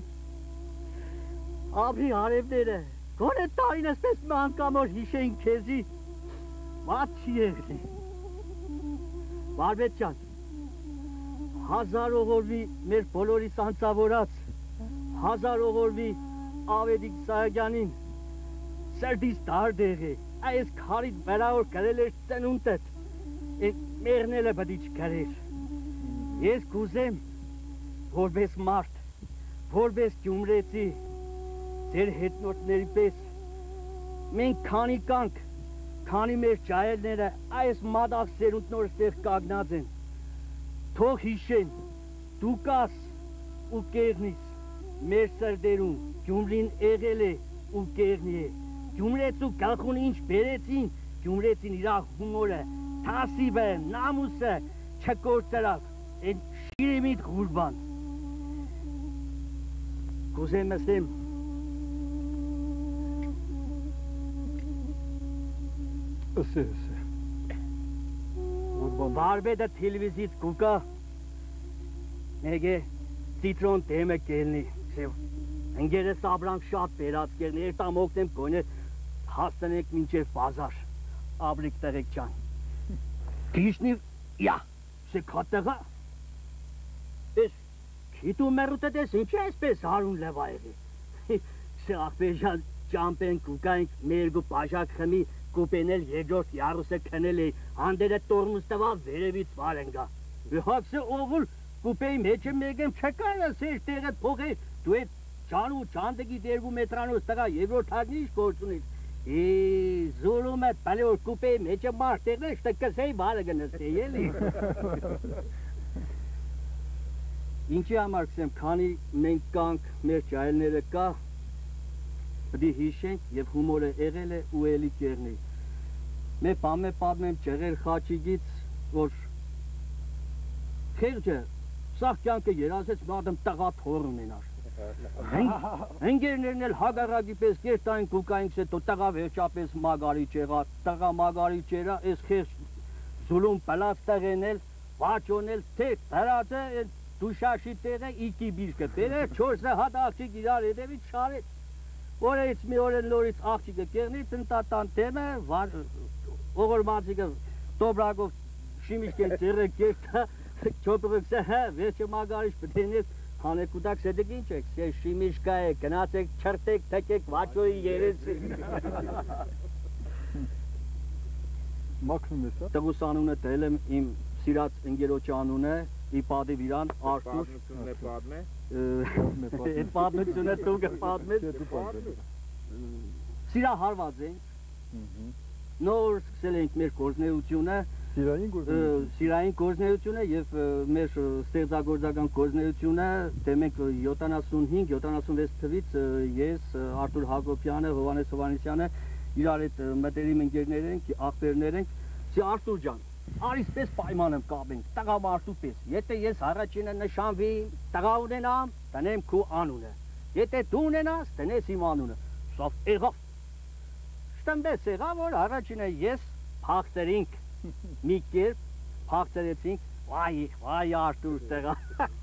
Speaker 3: Աբրի հարևները, գոնե տարին ասպես մի անգամ որ հիշեին քեզի, ված չի եղնի։ Վարվետ ջան, հազար ողորվի մեր բոլորիս անձավորած, հազար ողորվի Ավետիք Սահակյանին, սրդիս դարդեղ է, այս քարից վերավոր գրել էր ծնունդդ, այդ մեղնելը պետք չգրեր։ Ես կուզեմ, որպես մարդ, որպես գյումրեցի, ձեր հետնորդների պես, մենք քանի կանք, քանի մեր ջահելները այս մադաղ սերունդնոր ստեղ կագնած են, թող հիշեն, դու կաս ու կեղնիս, մեր սրդերում Գյումրին եղել է ու կեղնի է, Գյումրեցու գլխուն ինչ բերեցին, Գյումրեցին իրա հումորը, թասիբը, նամուսը, չկործրավ, են շիրիմիտ գուրբան։ Կուզեմ ասեմ,
Speaker 4: Ասե, ասե։
Speaker 3: Վարվետը թիլվիզից կուկա, մեկ է ծիտրոն դեմը կելնի, ընգերս ապրանք շատ բերած կերնի, երտամ ոգնեմ կոնե հաստնենք մինչև բազար, աբրիկ տղեկ ճան։ Կիշնիվ, յա, սե կատեղա, ես քիտու մերուտետ ես ինչ այսպես հարուն լևա եղի, սե աղբեժան ճամպեն կուկայինք մերգու պաշակ խմի, կուպենել եջորդ յարուսը կնել է, հանդերը տորմուս տվա վերևից վարենգա, վիհակսը օղուլ կուպեի մեջը մեկեմ չկար ես էշ տեղետ փողի, դու էտ ճան ու ճանդգի դերգու մետրանոս տղա եվրոտ հագնի իշ գործունից, է զորում էտ բալի որ կուպեի մեջը մարդ տեղն է շտը կսեի բարը գնստե ելի։ Ինչի համար կսեմ, քանի մենք կանք մեր ջահելները կա, պդի հիշենք և հումորը եղել է ու էլի կերնի։ Մե պամե պադմեմ Ջղեր Խաչիկից, որ խեղջը սաղ կյանքը երազեց մադմ տղա թոր ունենար։ Հնգերներն էլ հագարագի պես կերտային կուկայինք սե տղա վերջապես մագարի չեղա, տղա մագարի չերա, ես խեղջ զուլում պլած տղենել, վաճոնել, թեք հրած է, դուշաշի տեղը իքի բիրկը բեր է, չորսը հատ աղջիկ իրար հետևից շարեց, որից մի օրեն լորից աղջիկը կեղնի, տնտատան թեմը, ողորմացիկը տոբրագով շիմիշկեն ծիրը կերտա, չոպրықսը հա, վերջը մագարիշ պտենես, հանեկուտակ սետեք ինչ եք, սեր շիմիշկա է, գնացեք, չրտեք, թեկեք, վաճոյի երեցի։
Speaker 4: Մաքնում ես, հա?
Speaker 3: Տղուս անունը տել եմ իմ սիրած ընգերոջի անունը, ի պատիվ իրան, Արթուր։ Այդ պատմությունը դու կպատմես։ Սիրա հարված ենք, նոր սկսել ենք մեր գործնեությունը, Սիրային գործնեությունը և մեր ստեղծագործական գործնեությունը դեմենք յոթանասունհինգ յոթանասունվեց թվից ես, Արթուր Հակոբյանը, Հովհաննես Հովհաննիսյանը իրար այդ մտերիմ ընկերներ ենք, աղբերներ ենք, սի Արթուր ջան, Արիսպես պայման եմ կապենք, տղամարդու պես։ Եթե ես առաջինը նշանվի, տղա ունենամ, տնեմ քու անունը։ Եթե դու ունենաս, տնես իմ անունը։ Սավ եղավ։ Շտմբես եղավ, որ առաջինը ես փախցրինք մի կերպ, փախցրեցինք, վայ, վայ Արտուր տղա։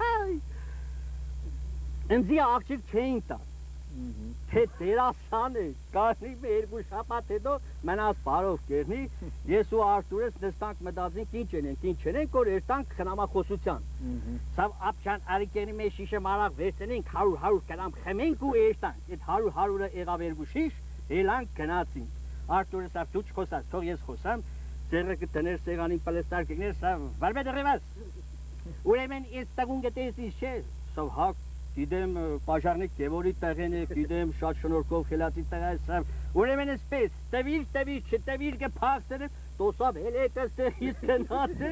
Speaker 3: Ինձի աղջիկ չէին տա։ Թե դերասան է, կարնի մի երկու շաբաթ հետո մնաց բարով կերնի, ես ու Արտուրս նստանք մտածենք ինչ ենենք, ինչ ենենք, որ երտանք խնամախոսության։ Սավ ապչան արիկերի մեջ շիշը մարաղ վերցնենք, հարյուր հարյուր կրամ խմենք ու երտանք, այդ հարյուր հարյուրը եղավ երկու շիշ, ելանք գնացինք։ Արտուրս ավ դու չխոսած, թող ես խոսամ, ձերը կտներ սեղանին պլեստար կգներ, սավ վարմե դրևաս։ Ուրեմն ես տագուն գտեսից չէ, սավ հակ Գիտեմ պաշարնիկ Գևորի տղեն է, գիտեմ շատ շնորհքով խելացի տղա է սավ, ուրեմն էսպես, տվիր, տվիր, չտվիր կփախցրը, տոսավ հելեկս տեղից գնացեք,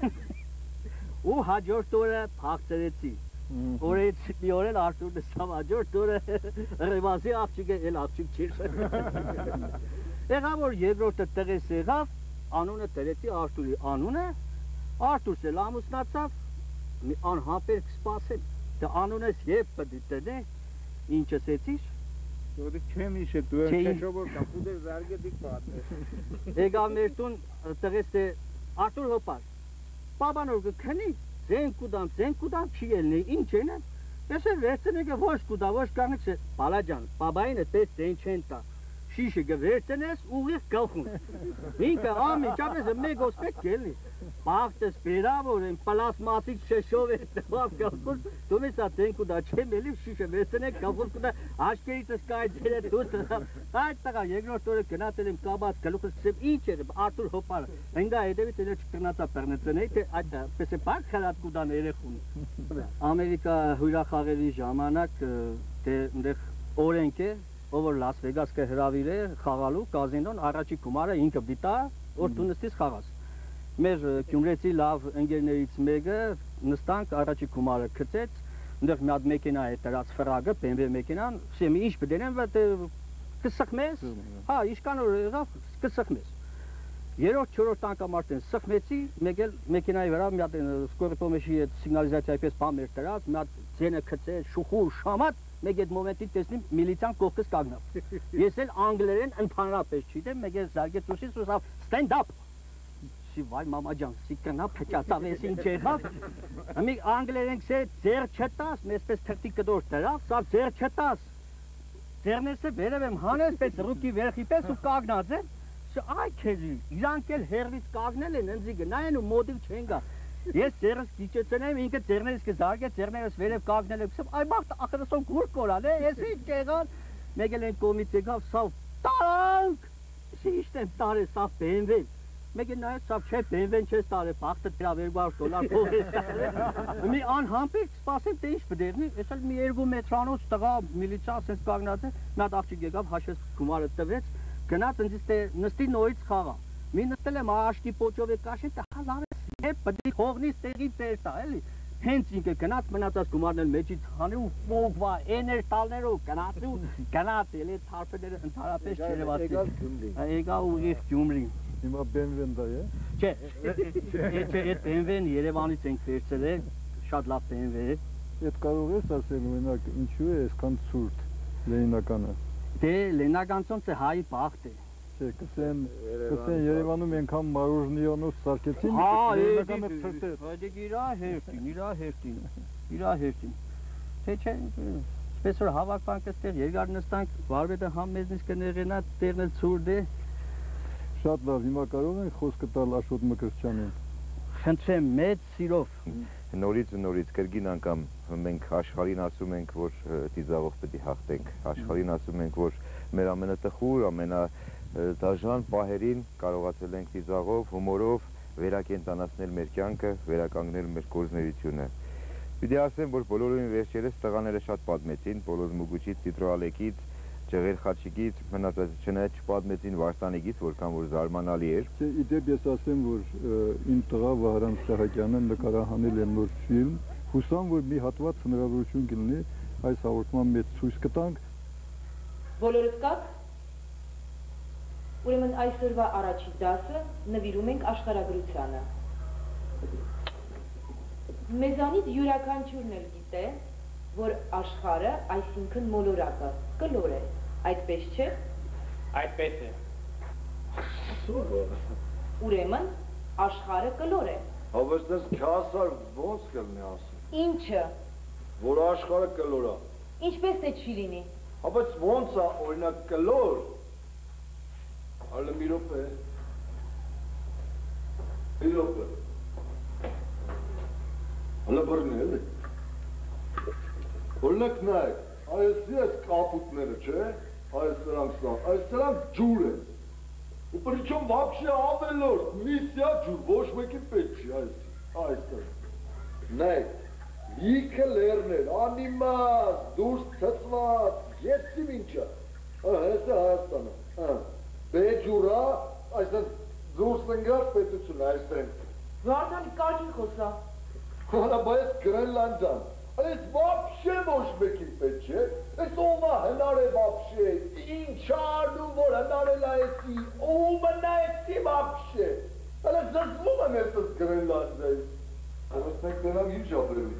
Speaker 3: ու հաջորդ օրը փախցրեցի, օրից մի օր էլ Արտուրն սավ հաջորդ օրը ռևազի աղջիկը էլ աղջիկ չիր, եղավ որ երկրորդը տղես եղավ, անունը տրեցի Արտուրի անունը, Արտուրս էլ ամուսնացավ, մի անհապերք սպասեմ, Դե անունես եվ պդի տնե, ինչ ասեցիր?
Speaker 5: Որը չեմ իշը, դու եմ չեշոբոր կապուդ էր զարգե դիք պատներ։
Speaker 3: Էգավ մեր տուն տղես է Արտուր հոպար, պաբանոր կքնի, զեն կուդամ, զեն կուդամ չի ելնի, ինչ են եմ, ես էլ վերցնեգը ոչ կուդա, ոչ կանիքս է, պալաջան, պաբային է պես զեն չեն տա, շիշը գվերցնես ուղիղ գլխուն, ինքը ամիջապես մեկ ոսպետ կելնի, Բաղթս բերավոր են, պլասմասիկ շեշով է տվավ գալքուր, դու մեզ ա դեն կուդա չեմ էլիվ շիշը վերցնեք գալքուր կուդա աշկերիցս կայ ձերը դուս այդ տղա երկրորդ օրը գնացել եմ կաբած գլուխս չեմ ինչ էր Արտուր հոպարը, այնգա հետևից էլ չկրնացա պերնեցնեի, թե այդ պես է պարկ խրատ կուդան երեխուն Ամերիկա հույրախաղերի ժամանակ դեղ օրենք է, ով որ Լաս Վեգաս կհրավիր է խաղալու կազինոն առաջի գումարը ինքը դիտա, որ դու նստիս խաղաս Մեր Գյումրեցի լավ ընկերներից մեկը նստանք առաջի գումարը գցեց, այնտեղ մի հատ մեքենա է դրած ֆրագը, B M W մեքենան, ասեմ ինչ բդենեմ, որ կսխմես, հա, իշքան որ եղավ, կսխմես։ Երրորդ, չորրորդ անգամարտեն սխմեցի, մեկ էլ մեքենայի վրա մի հատ սկորպոմեշի այդ սիգնալիզացիայի պես բան էր դրած, մի հատ ձենը գցեց, շուխուր, շամատ, մեկ այդ մոմենտից տեսնիմ միլիցիան կողքս կանգնավ։ Ես էլ անգլերեն ընդհանրապես չգիտեմ, մեկ էլ զարգեց ուսից ու ասավ stand up Վայ մամա ջան, սիկնա փճացավես ինչ եղավ։ Ամի անգլերեն քսե ձեր չտաս, մեզպես թղթի կդոր դրավ, սա ձեր չտաս։ Ձերնեսը վերև եմ հանես պես ռուկի վերխի պես ու կագնած է։ Այ քեզի, իրանք էլ հերվից կագնել են, ընձի գնային ու մոդիվ չեն գա։ Ես ձերս գիճեցնեմ, ինքը ձերներս կզարգե, ձերներս վերև կագնել եմ, այ բաղթ ախրսոն գուր կորան է, ես ինչ եղան, մեկ էլ են կոմից եկավ, սավ տարանք, շիշտ եմ տար է, սավ բենվեն։ Մեկ է նայեց սավ չէ, բենվեն չես տար է, բաղթը տրա վերգար դոլար փող ես տար է, մի անհամպիկ սպասեմ, թե ինչ բդերնի, ես էլ մի երկու մետրանոց տղա միլիցա ասենց կագնած է, մի հատ աղջիկ եկավ, հաշվեց գումարը տվեց, գնաց ընձից թե նստի նորից խաղա, մի նստել եմ աշկի պոճով է կաշեն, թե հազարես, է բդի հողնից տեղի ծեր տա, էլի, հենց ինքը գնաց մնացած գումարն էլ մեջից հանի ու ֆոգվա, էներ տալներով գնաց ու գնաց, էլի թարպեները ընդհարապես չերևացի, եկա ուղիղ Գյումրի
Speaker 4: Հիմա B M W-ն դա է։
Speaker 3: Չէ, այդ B M W-ն Երևանից ենք վերցրել, շատ լավ B M W է։
Speaker 4: Այդ կարող ես ասել օրինակ ինչու է այսքան ցուրտ Լենինականը։
Speaker 3: Դե Լենինականցոնց է հայի բախտ է։
Speaker 4: Չէ, կսեն, կսեն Երևանում ենքան մարուժնիոնոց սարքեցին, Լենինականը թրտեց։
Speaker 3: Այդ իրա հերթին, իրա հերթին, իրա հերթին։ Թե չէ, սպես որ հավաքվանք այստեղ երկար նստանք, վարվետը համ մեզնից կներենա, տեղն էլ ցուրտ է։
Speaker 4: Շատ լավ, հիմա կարող ենք խոսքը տալ Աշոտ Մկրտչյանին։
Speaker 3: Խնդրեմ մեծ սիրով։
Speaker 7: Նորից ու նորից կրկին անգամ մենք աշխարհին ասում ենք, որ դիզաղով պետք է հաղթենք։ Աշխարհին ասում ենք, որ մեր ամենատխուր, ամենադաժան պահերին կարողացել ենք դիզաղով, հումորով վերակենդանացնել մեր կյանքը, վերականգնել մեր գործունեությունը։ Պիտի ասեմ, որ բոլորին վերջերս տղաները շատ պատմեցին, Պոլոզ Մուգուչից, Տիտրո Ալեկից, Ջղեր Խաչիկից, մնացած չնայած չպատմեցին Վարդանիկից, որքան որ զարմանալի էր։
Speaker 4: Չէ, իդեպ ես ասեմ, որ իմ տղա Վահրամ Սահակյանը նկարահանել է նոր ֆիլմ, հուսամ, որ մի հատված հնարավորություն կլինի այս հաղորդման մեջ ցույց կտանք։
Speaker 8: Բոլորդ կաք։ Ուրեմն այսօրվա առաջի դասը նվիրում ենք աշխարհագրությանը։ Մեզանից յուրաքանչյուրն էլ գիտե, որ աշխարհը, այսինքն մոլորակը, կլոր է, այդպես չէ։
Speaker 9: Այդպես է։
Speaker 8: Ուրեմն աշխարհը կլոր է։
Speaker 10: Հավես դες քասար ոնց կլինի ասում։
Speaker 8: Ինչը։
Speaker 10: Որ աշխարհը կլոր է։
Speaker 8: Ինչպես է չի լինի։
Speaker 10: Հավես ոնց է օրինակ կլոր։ Հələ մի րոպե։ Մի րոպե։ Հələ բռնի էլի։ Օրինակ նայեք, այս ես կապուտները, չէ՞։ Այս սրանք սա, այս սրանք ջուր են։ Ու причем вообще ավելորդ, միսիա ջուր, ոչ մեկի պետք չի այս, այստեղ։ Նայեք, լիքը լերներ, անիմաց, դուրս թծված, եսիմ ինչը։ Հեսը Հայաստանը, բեջուրա, այսպես դուրս ընգած պետություն այստեղ։
Speaker 8: Վարդանի կարգին խոսա։
Speaker 10: Հորա բայց Գրենլանդյան, այս вообще ոչ մեկին պետք չէ, այս ովա հնար է вообще, ինչ արնում որ հնարել այսի, ով նայեցի вообще, հələ զզվում են այսս Գրենլանդիայից, հəլս մենք դրանք ինչ ապրում,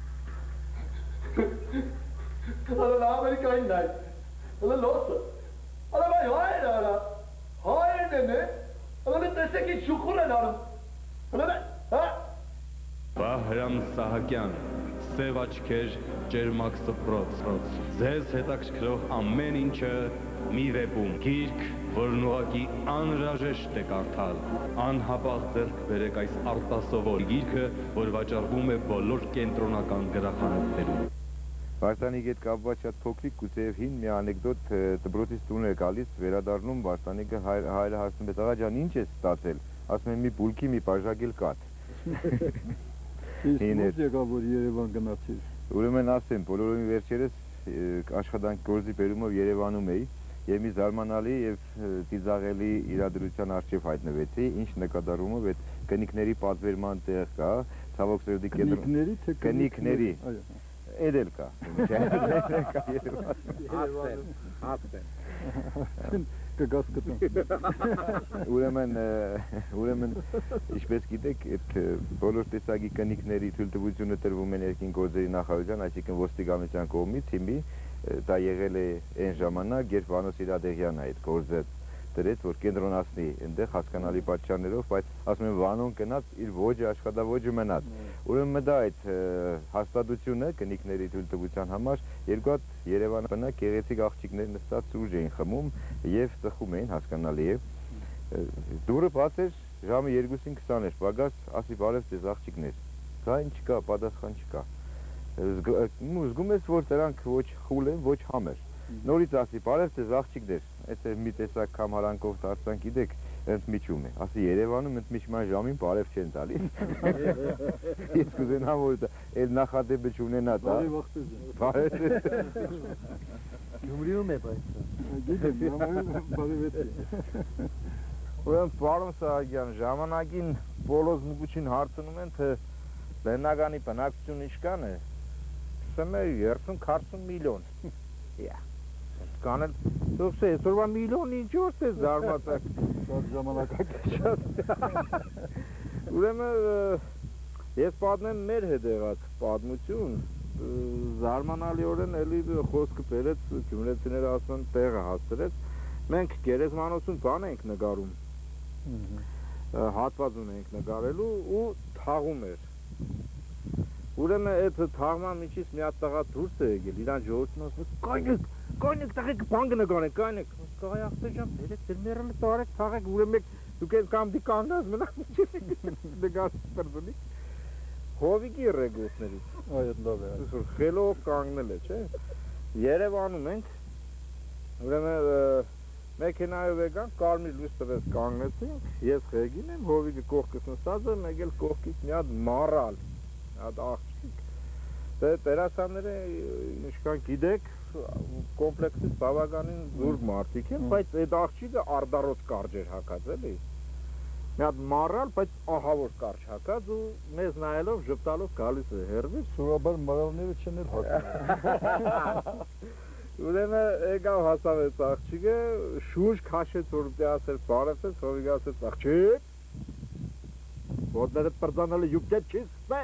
Speaker 10: հələ Ամերիկային նայց, հələ լոսը, հələ բայ հայերը հələ, հայերն են է, հələ տեսեք ինչ շուխուր են արում, հələ բայ, հա?
Speaker 11: Վահրամ Սահակյան, սև աչքեր, ջերմակ սփռոց, ձեզ հետաքրքրող ամեն ինչը մի վեպում, գիրք, որն ուղղակի անհրաժեշտ է կարդալ, անհապաղ ձեռք բերեք այս արտասովոր գիրքը, որ վաճառվում է բոլոր կենտրոնական գրախանութներում։
Speaker 7: Վարդանիկ հետ կապված շատ փոքրիկ կուցեև հին մի անեկդոտ դպրոցից տուն է գալիս, վերադառնում Վարդանիկը հայրը հարցնում է, աղա ջան, ինչ ես ստացել, ասում եմ մի բուլքի մի բաժակել կաթ։
Speaker 4: Իսկ ո՞նց եկավ որ Երևան գնացիր։
Speaker 7: Ուրեմն ասեմ, բոլորովին վերջերս աշխատանք գործի բերումով Երևանում էի եւ մի զարմանալի եւ ծիծաղելի իրադրության առջև հայտնվեցի, ինչ նկատառումով այդ կնիկների պատվերման տեղ կա, ցավոք սրտի կենտրոն։
Speaker 4: Կնիկների թե
Speaker 7: կնիկների։ Էդել կա։
Speaker 5: Ասեն, ասեն։
Speaker 4: Կգաս կտան։
Speaker 7: Ուրեմն, ուրեմն, ինչպես գիտեք, այդ բոլոր տեսակի կնիկների թույլտվությունը տրվում են երկին գործերի նախարարության, այսինքն ոստիկանության կողմից, հիմի դա եղել է այն ժամանակ, երբ Վանո Սիրադեղյանը այդ գործը դրեց, որ կենտրոնացնի այնտեղ հասկանալի պատճառներով, բայց ասում են Վանոն գնաց իր ոճը, աշխատավոճը մնաց։ Ուրեմն դա այդ հաստատությունը կնիկների թույլտվության համար երկու հատ Երևանը բնակ գեղեցիկ աղջիկներ նստած սուրճ էին խմում եւ ծխում էին, հասկանալի է։ Դուրը բաց էր, ժամը երկուսին քսան էր, պագաս, ասի բարև ձեզ աղջիկներ։ Ձայն չկա, պատասխան չկա։ Զգում ես, որ դրանք ոչ խուլ են, ոչ համեր։ Նորից ասի, բարև ձեզ աղջիկներ, այս մի տեսակ համարանքով դարձան գիտեք, ընդմիջում է։ Ասի Երևանում ընդմիջման ժամին բարև չեն տալիս։ Իսկ ուզենամ որ էլ նախադեպը չունենա դա։ Բարև
Speaker 3: Գյումրիում է բայց։
Speaker 4: Գիտեմ, բարևեցի։
Speaker 5: Ուրեմն պարոն Սահակյան, ժամանակին Պոլոս Մուկուչին հարցնում են, թե բնականի բնակչություն ինչքան է։ Ասում է երեսուն-քառասուն միլիոն։ Կանել, դուք այսօրվա միլիոն ինչ որտ է զարմացակ։
Speaker 4: Շատ ժամանակակից։
Speaker 5: Ուրեմն ես պատմեմ մեր հետ եղած պատմություն, զարմանալիորեն էլի խոսքը բերեց, գյումրեցիները ասում են տեղը հասցրեց, մենք Գերեզմանոցում բան ենք նկարում, հատված ունենք նկարելու ու թաղում էր։ Ուրեմն այդ թաղման միջից մի հատ տղա դուրս է եկել, իրան ժողովուրդն ասում է, կայնեք, կայնեք տղեկ բան կնկարենք, կայնեք։ Կայ ախտեր ջան, բերեք ձեր մեռելը տարեք, թաղեք, ուրեմն դուք այս կամ դի կանգնած մնաք, նկարից պրծնի։ Հովիկի ռեգուսներից։
Speaker 4: Այդ լավ է։
Speaker 5: Խելով կանգնել է, չէ։ Երևանում ենք, ուրեմն մեքենայով եկան, կարմիր լույս տվեց կանգնեցինք, ես ղեկին եմ, հովիկը կողքս նստած եմ, եկել կողքից մի հատ մարալ, մի հատ աղջիկ։ Տերասանները ինչքան գիտեք, կոմպլեքսից բավականին զուրկ մարդիկ են, բայց այդ աղջիկը արդարոց կարճ էր հակած, էլի։ Մի հատ մարալ, բայց ահավոր կարճ հակած ու մեզ նայելով ժպտալով գալիս է հեռվից։
Speaker 4: Սովորաբար մարալները չեն էլ հակում։
Speaker 5: ուրեմն եկավ հասավեց աղջիկը, շուրջ քաշեց որ դե ասել բարևեց, հովիգ ասեց աղջիկ, ոտներդ պրծանալը յուպկետ չի սկսե։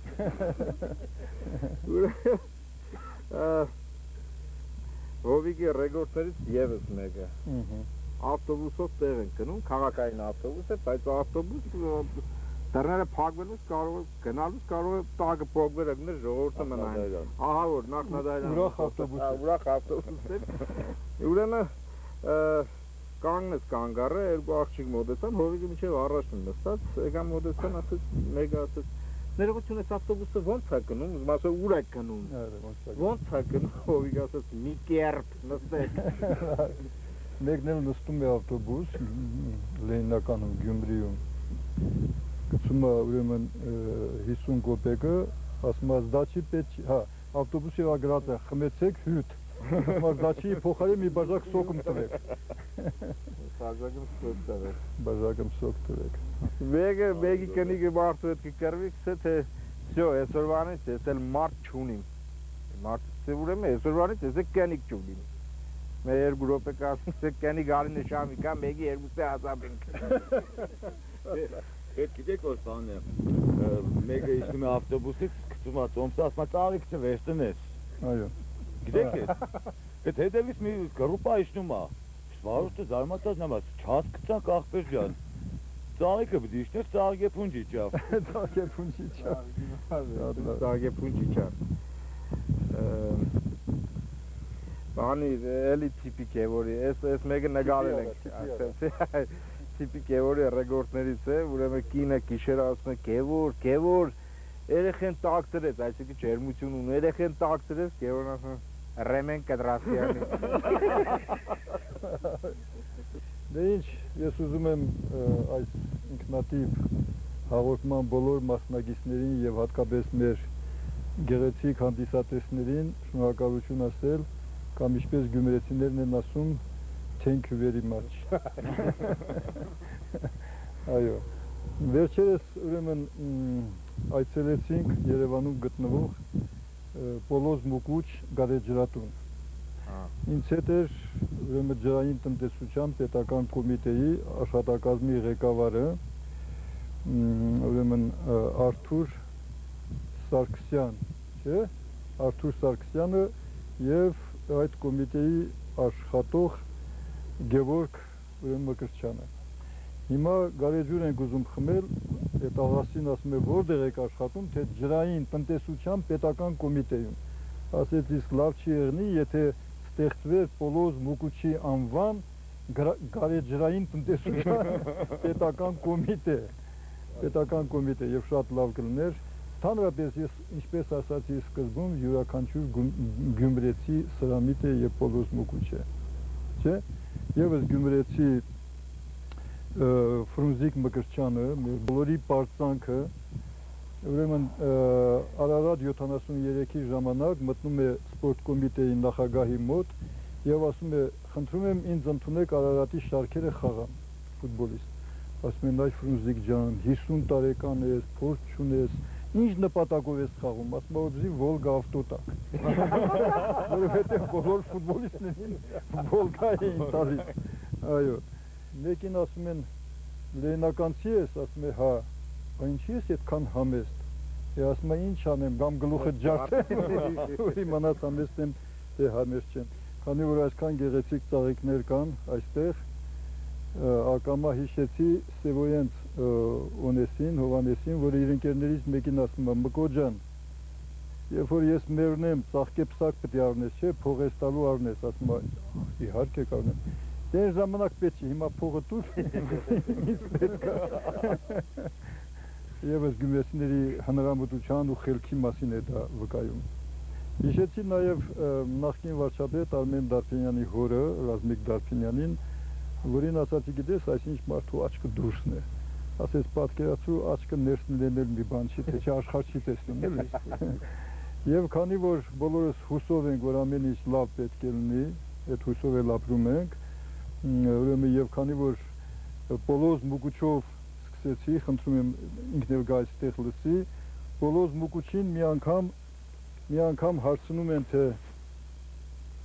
Speaker 5: Ուրեմն հովիգի ռեգորդներից ևս մեկը, ավտոբուսով տեղ են կնում, քաղաքային ավտոբուս է, բայց ավտոբուս դռները փակվելուց կարող է գնալուց կարող է տակը փոկվել ակներ ժողովուրդը մնային։ Ահա որ նախնադարյան
Speaker 4: ուրախ ավտոբուս է։
Speaker 5: Ուրախ ավտոբուս է։ Ուրեմն կանգնեց կանգառը, երկու աղջիկ մոտեցան, հովիգը մինչև առաջն նստած, եկան մոտեցան, ասեց մեկը ասեց ներողություն ես ավտոբուսը ո՞նց է գնում, ուզում ասել ուր է գնում։ Ո՞նց է գնում, հովիգը ասեց մի կերպ նստեք։
Speaker 4: Մեկն էլ նստում է ավտոբուս Լենինականում Գյումրիում։ Գցում է ուրեմն հիսուն կոպեկը, ասում է զդաչի պետք, հա, ավտոբուսի վրա գրած է խմեցեք հյութ, ասում է զդաչի փոխարեն մի բաժակ սոկ տվեք։
Speaker 5: Բաժակում սոկ տվեք։
Speaker 4: Բաժակում սոկ տվեք։
Speaker 5: Մեկը մեկի կնիկը մարդու հետ կկրվի, գսե թե всё, այսօրվանից ես էլ մարդ չունիմ։ Մարդը ուրեմն այսօրվանից ես կնիկ չունիմ։ Մեր երկու րոպե կասում կնիկ արինը շամի կա, մեկի երկուսը ազատ ենք։
Speaker 6: Հետ գիտեք որ բան է, մեկը իջնում է ավտոբուսից, գցում է ծոմսը, ասում է ծաղիկ չվերցնես։
Speaker 4: Այո։
Speaker 6: Գիտեք էս։ Հետ հետևից մի գրուպա իջնում է։ Վարորդը զարմացած նամաց, չհասկացանք ախպեր ջան։ Ծաղիկը պիտի իջնես, ծաղիկ է փունջի չավ։
Speaker 4: Ծաղիկ է փունջի չավ։
Speaker 5: Ծաղիկ է փունջի չավ։ Բանի էլի տիպիկ է որի, այս մեկը նկարել ենք։ Տիպիկ է որի ռեգորդներից է, ուրեմն կինը գիշերը ասում է Գևոր, Գևոր, երեխեն տակ դրեց, այսինքն ջերմություն ունի, երեխեն տակ դրեց, Գևորն ասում է Ռեմեն Կդրասյանի։
Speaker 4: Դե ինչ, ես ուզում եմ այս ինքնատիպ հաղորդման բոլոր մասնակիցներին եւ հատկապես մեր գեղեցիկ հանդիսատեսներին շնորհակալություն ասել, կամ ինչպես գյումրեցիներն են ասում Thank you very much։ Այո։ Վերջերս ուրեմն այցելեցինք Երևանում գտնվող Պոլոզ Մուկուչ գարեջրատուն։ Ինձ հետ էր ուրեմն ջրային տնտեսության պետական կոմիտեի աշխատակազմի ղեկավարը ուրեմն Արթուր Սարգսյան, չէ՞, Արթուր Սարգսյանը եւ այդ կոմիտեի աշխատող Գևորգ ուրեմն Մկրտչյանը։ Հիմա գարեջուր ենք ուզում խմել, այդ աղասին ասում է որտեղ եք աշխատում, թե ջրային տնտեսության պետական կոմիտեում։ Ասեց իսկ լավ չի եղնի, եթե ստեղծվեր Պոլոզ Մուկուչի անվան գարեջրային տնտեսության պետական կոմիտե, պետական կոմիտե եւ շատ լավ կլներ։ Հանրապես ես ինչպես ասացի սկզբում յուրաքանչյուր գյումրեցի սրամիտ է եւ Պոլոզ Մուկուչ է։ Չէ՞։ Եվս գյումրեցի Ֆրունզիկ Մկրտչյանը, մեր բոլորի պարծանքը, ուրեմն Արարատ յոթանասուններեքի ժամանակ մտնում է սպորտ կոմիտեի նախագահի մոտ եւ ասում է խնդրում եմ ինձ ընդունեք Արարատի շարքերը խաղամ ֆուտբոլիստ։ Ասում են այ Ֆրունզիկ ջան, հիսուն տարեկան ես, փորձ չունես, ինչ նպատակով ես խաղում, ասում եմ որ Վոլգա ավտո տակ։ Որովհետեւ բոլոր ֆուտբոլիստներին Վոլգա էին տալիս։ Այո։ Մեկին ասում են լենականցի ես, ասում է հա, ինչի ես այդքան համեստ։ Է ասում է ինչ անեմ, գամ գլուխը ջարդեմ, ու իմանաց համեստ եմ, թե համեստ չեմ։ Քանի որ այսքան գեղեցիկ ծաղիկներ կան այստեղ, ակամա հիշեցի Սևոյենց Օնեսին, Հովանեսին, որը իր ընկերներից մեկին ասում է Մկո ջան, երբ որ ես մերնեմ ծաղկե պսակ պետք է առնես, չէ, փող ես տալու առնես, ասում է իհարկե կառնեմ։ Դե ժամանակ պետք է, հիմա փողը տուր, ինձ պետք է։ Եվս գյումրեցիների հանրամտության ու խելքի մասին է դա վկայում։ Հիշեցի նաև նախկին վարչապետ Արմեն Դարփինյանի հորը, Ռազմիկ Դարփինյանին, որին ասացի գիտես, այսինչ մարդու աչքը դուրսն է։ Ասեց պատկերացրու աչքը ներսն լինել մի բան չի, թե չաշխարհ չի տեսնում, էլի։ Եվ քանի որ բոլորս հուսով ենք, որ ամեն ինչ լավ պետք է լինի, այդ հուսով էլ ապրում ենք, ուրեմն եւ քանի որ Պոլոզ Մուկուչով սկսեցի, խնդրում եմ ինքն էլ գա այստեղ լսի, Պոլոզ Մուկուչին մի անգամ մի անգամ հարցնում են, թե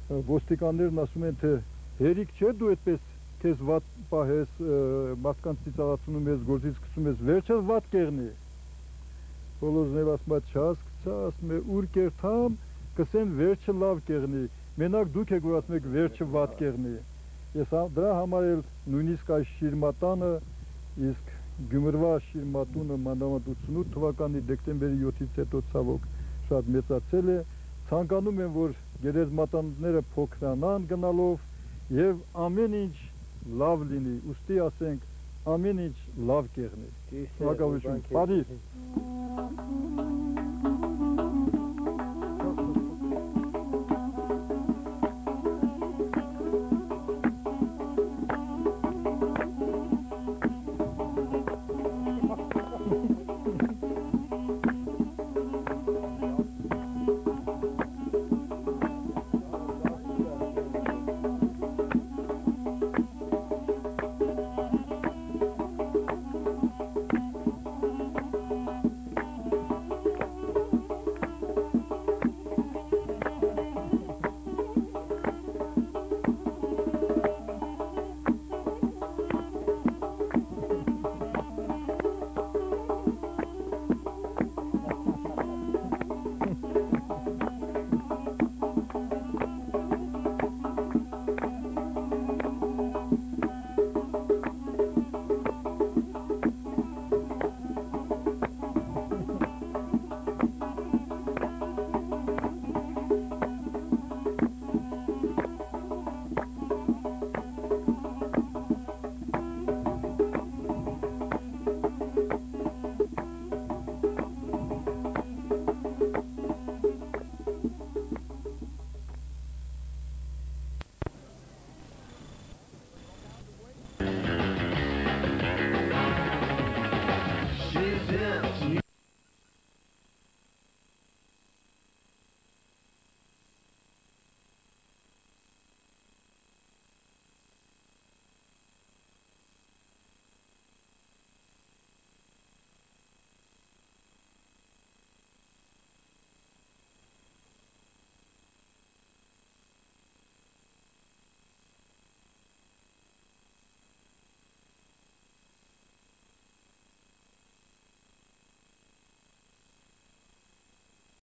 Speaker 4: ոստիկաններն ասում են թե հերիք չէ դու այդպես քեզ վատ պահես մարդկանց ծիծաղացնում ես գործից սկսում ես վերջը վատ կերնի բոլորն էլ ասում է չհասկացա ասում է ուր կերթամ կսեն վերջը լավ կերնի մենակ դուք եք որ ասում եք վերջը վատ կերնի ես դրա համար էլ նույնիսկ այս շիրմատանը իսկ Գյումրվա շիրմատունը մանավանդ ութսունութ թվականի դեկտեմբերի յոթից հետո ցավոք շատ մեծացել է ցանկանում եմ որ գերեզմանատները փոքրանան գնալով եւ ամեն ինչ լավ լինի ուստի ասենք ամեն ինչ լավ կերնի շնորհակալություն բարի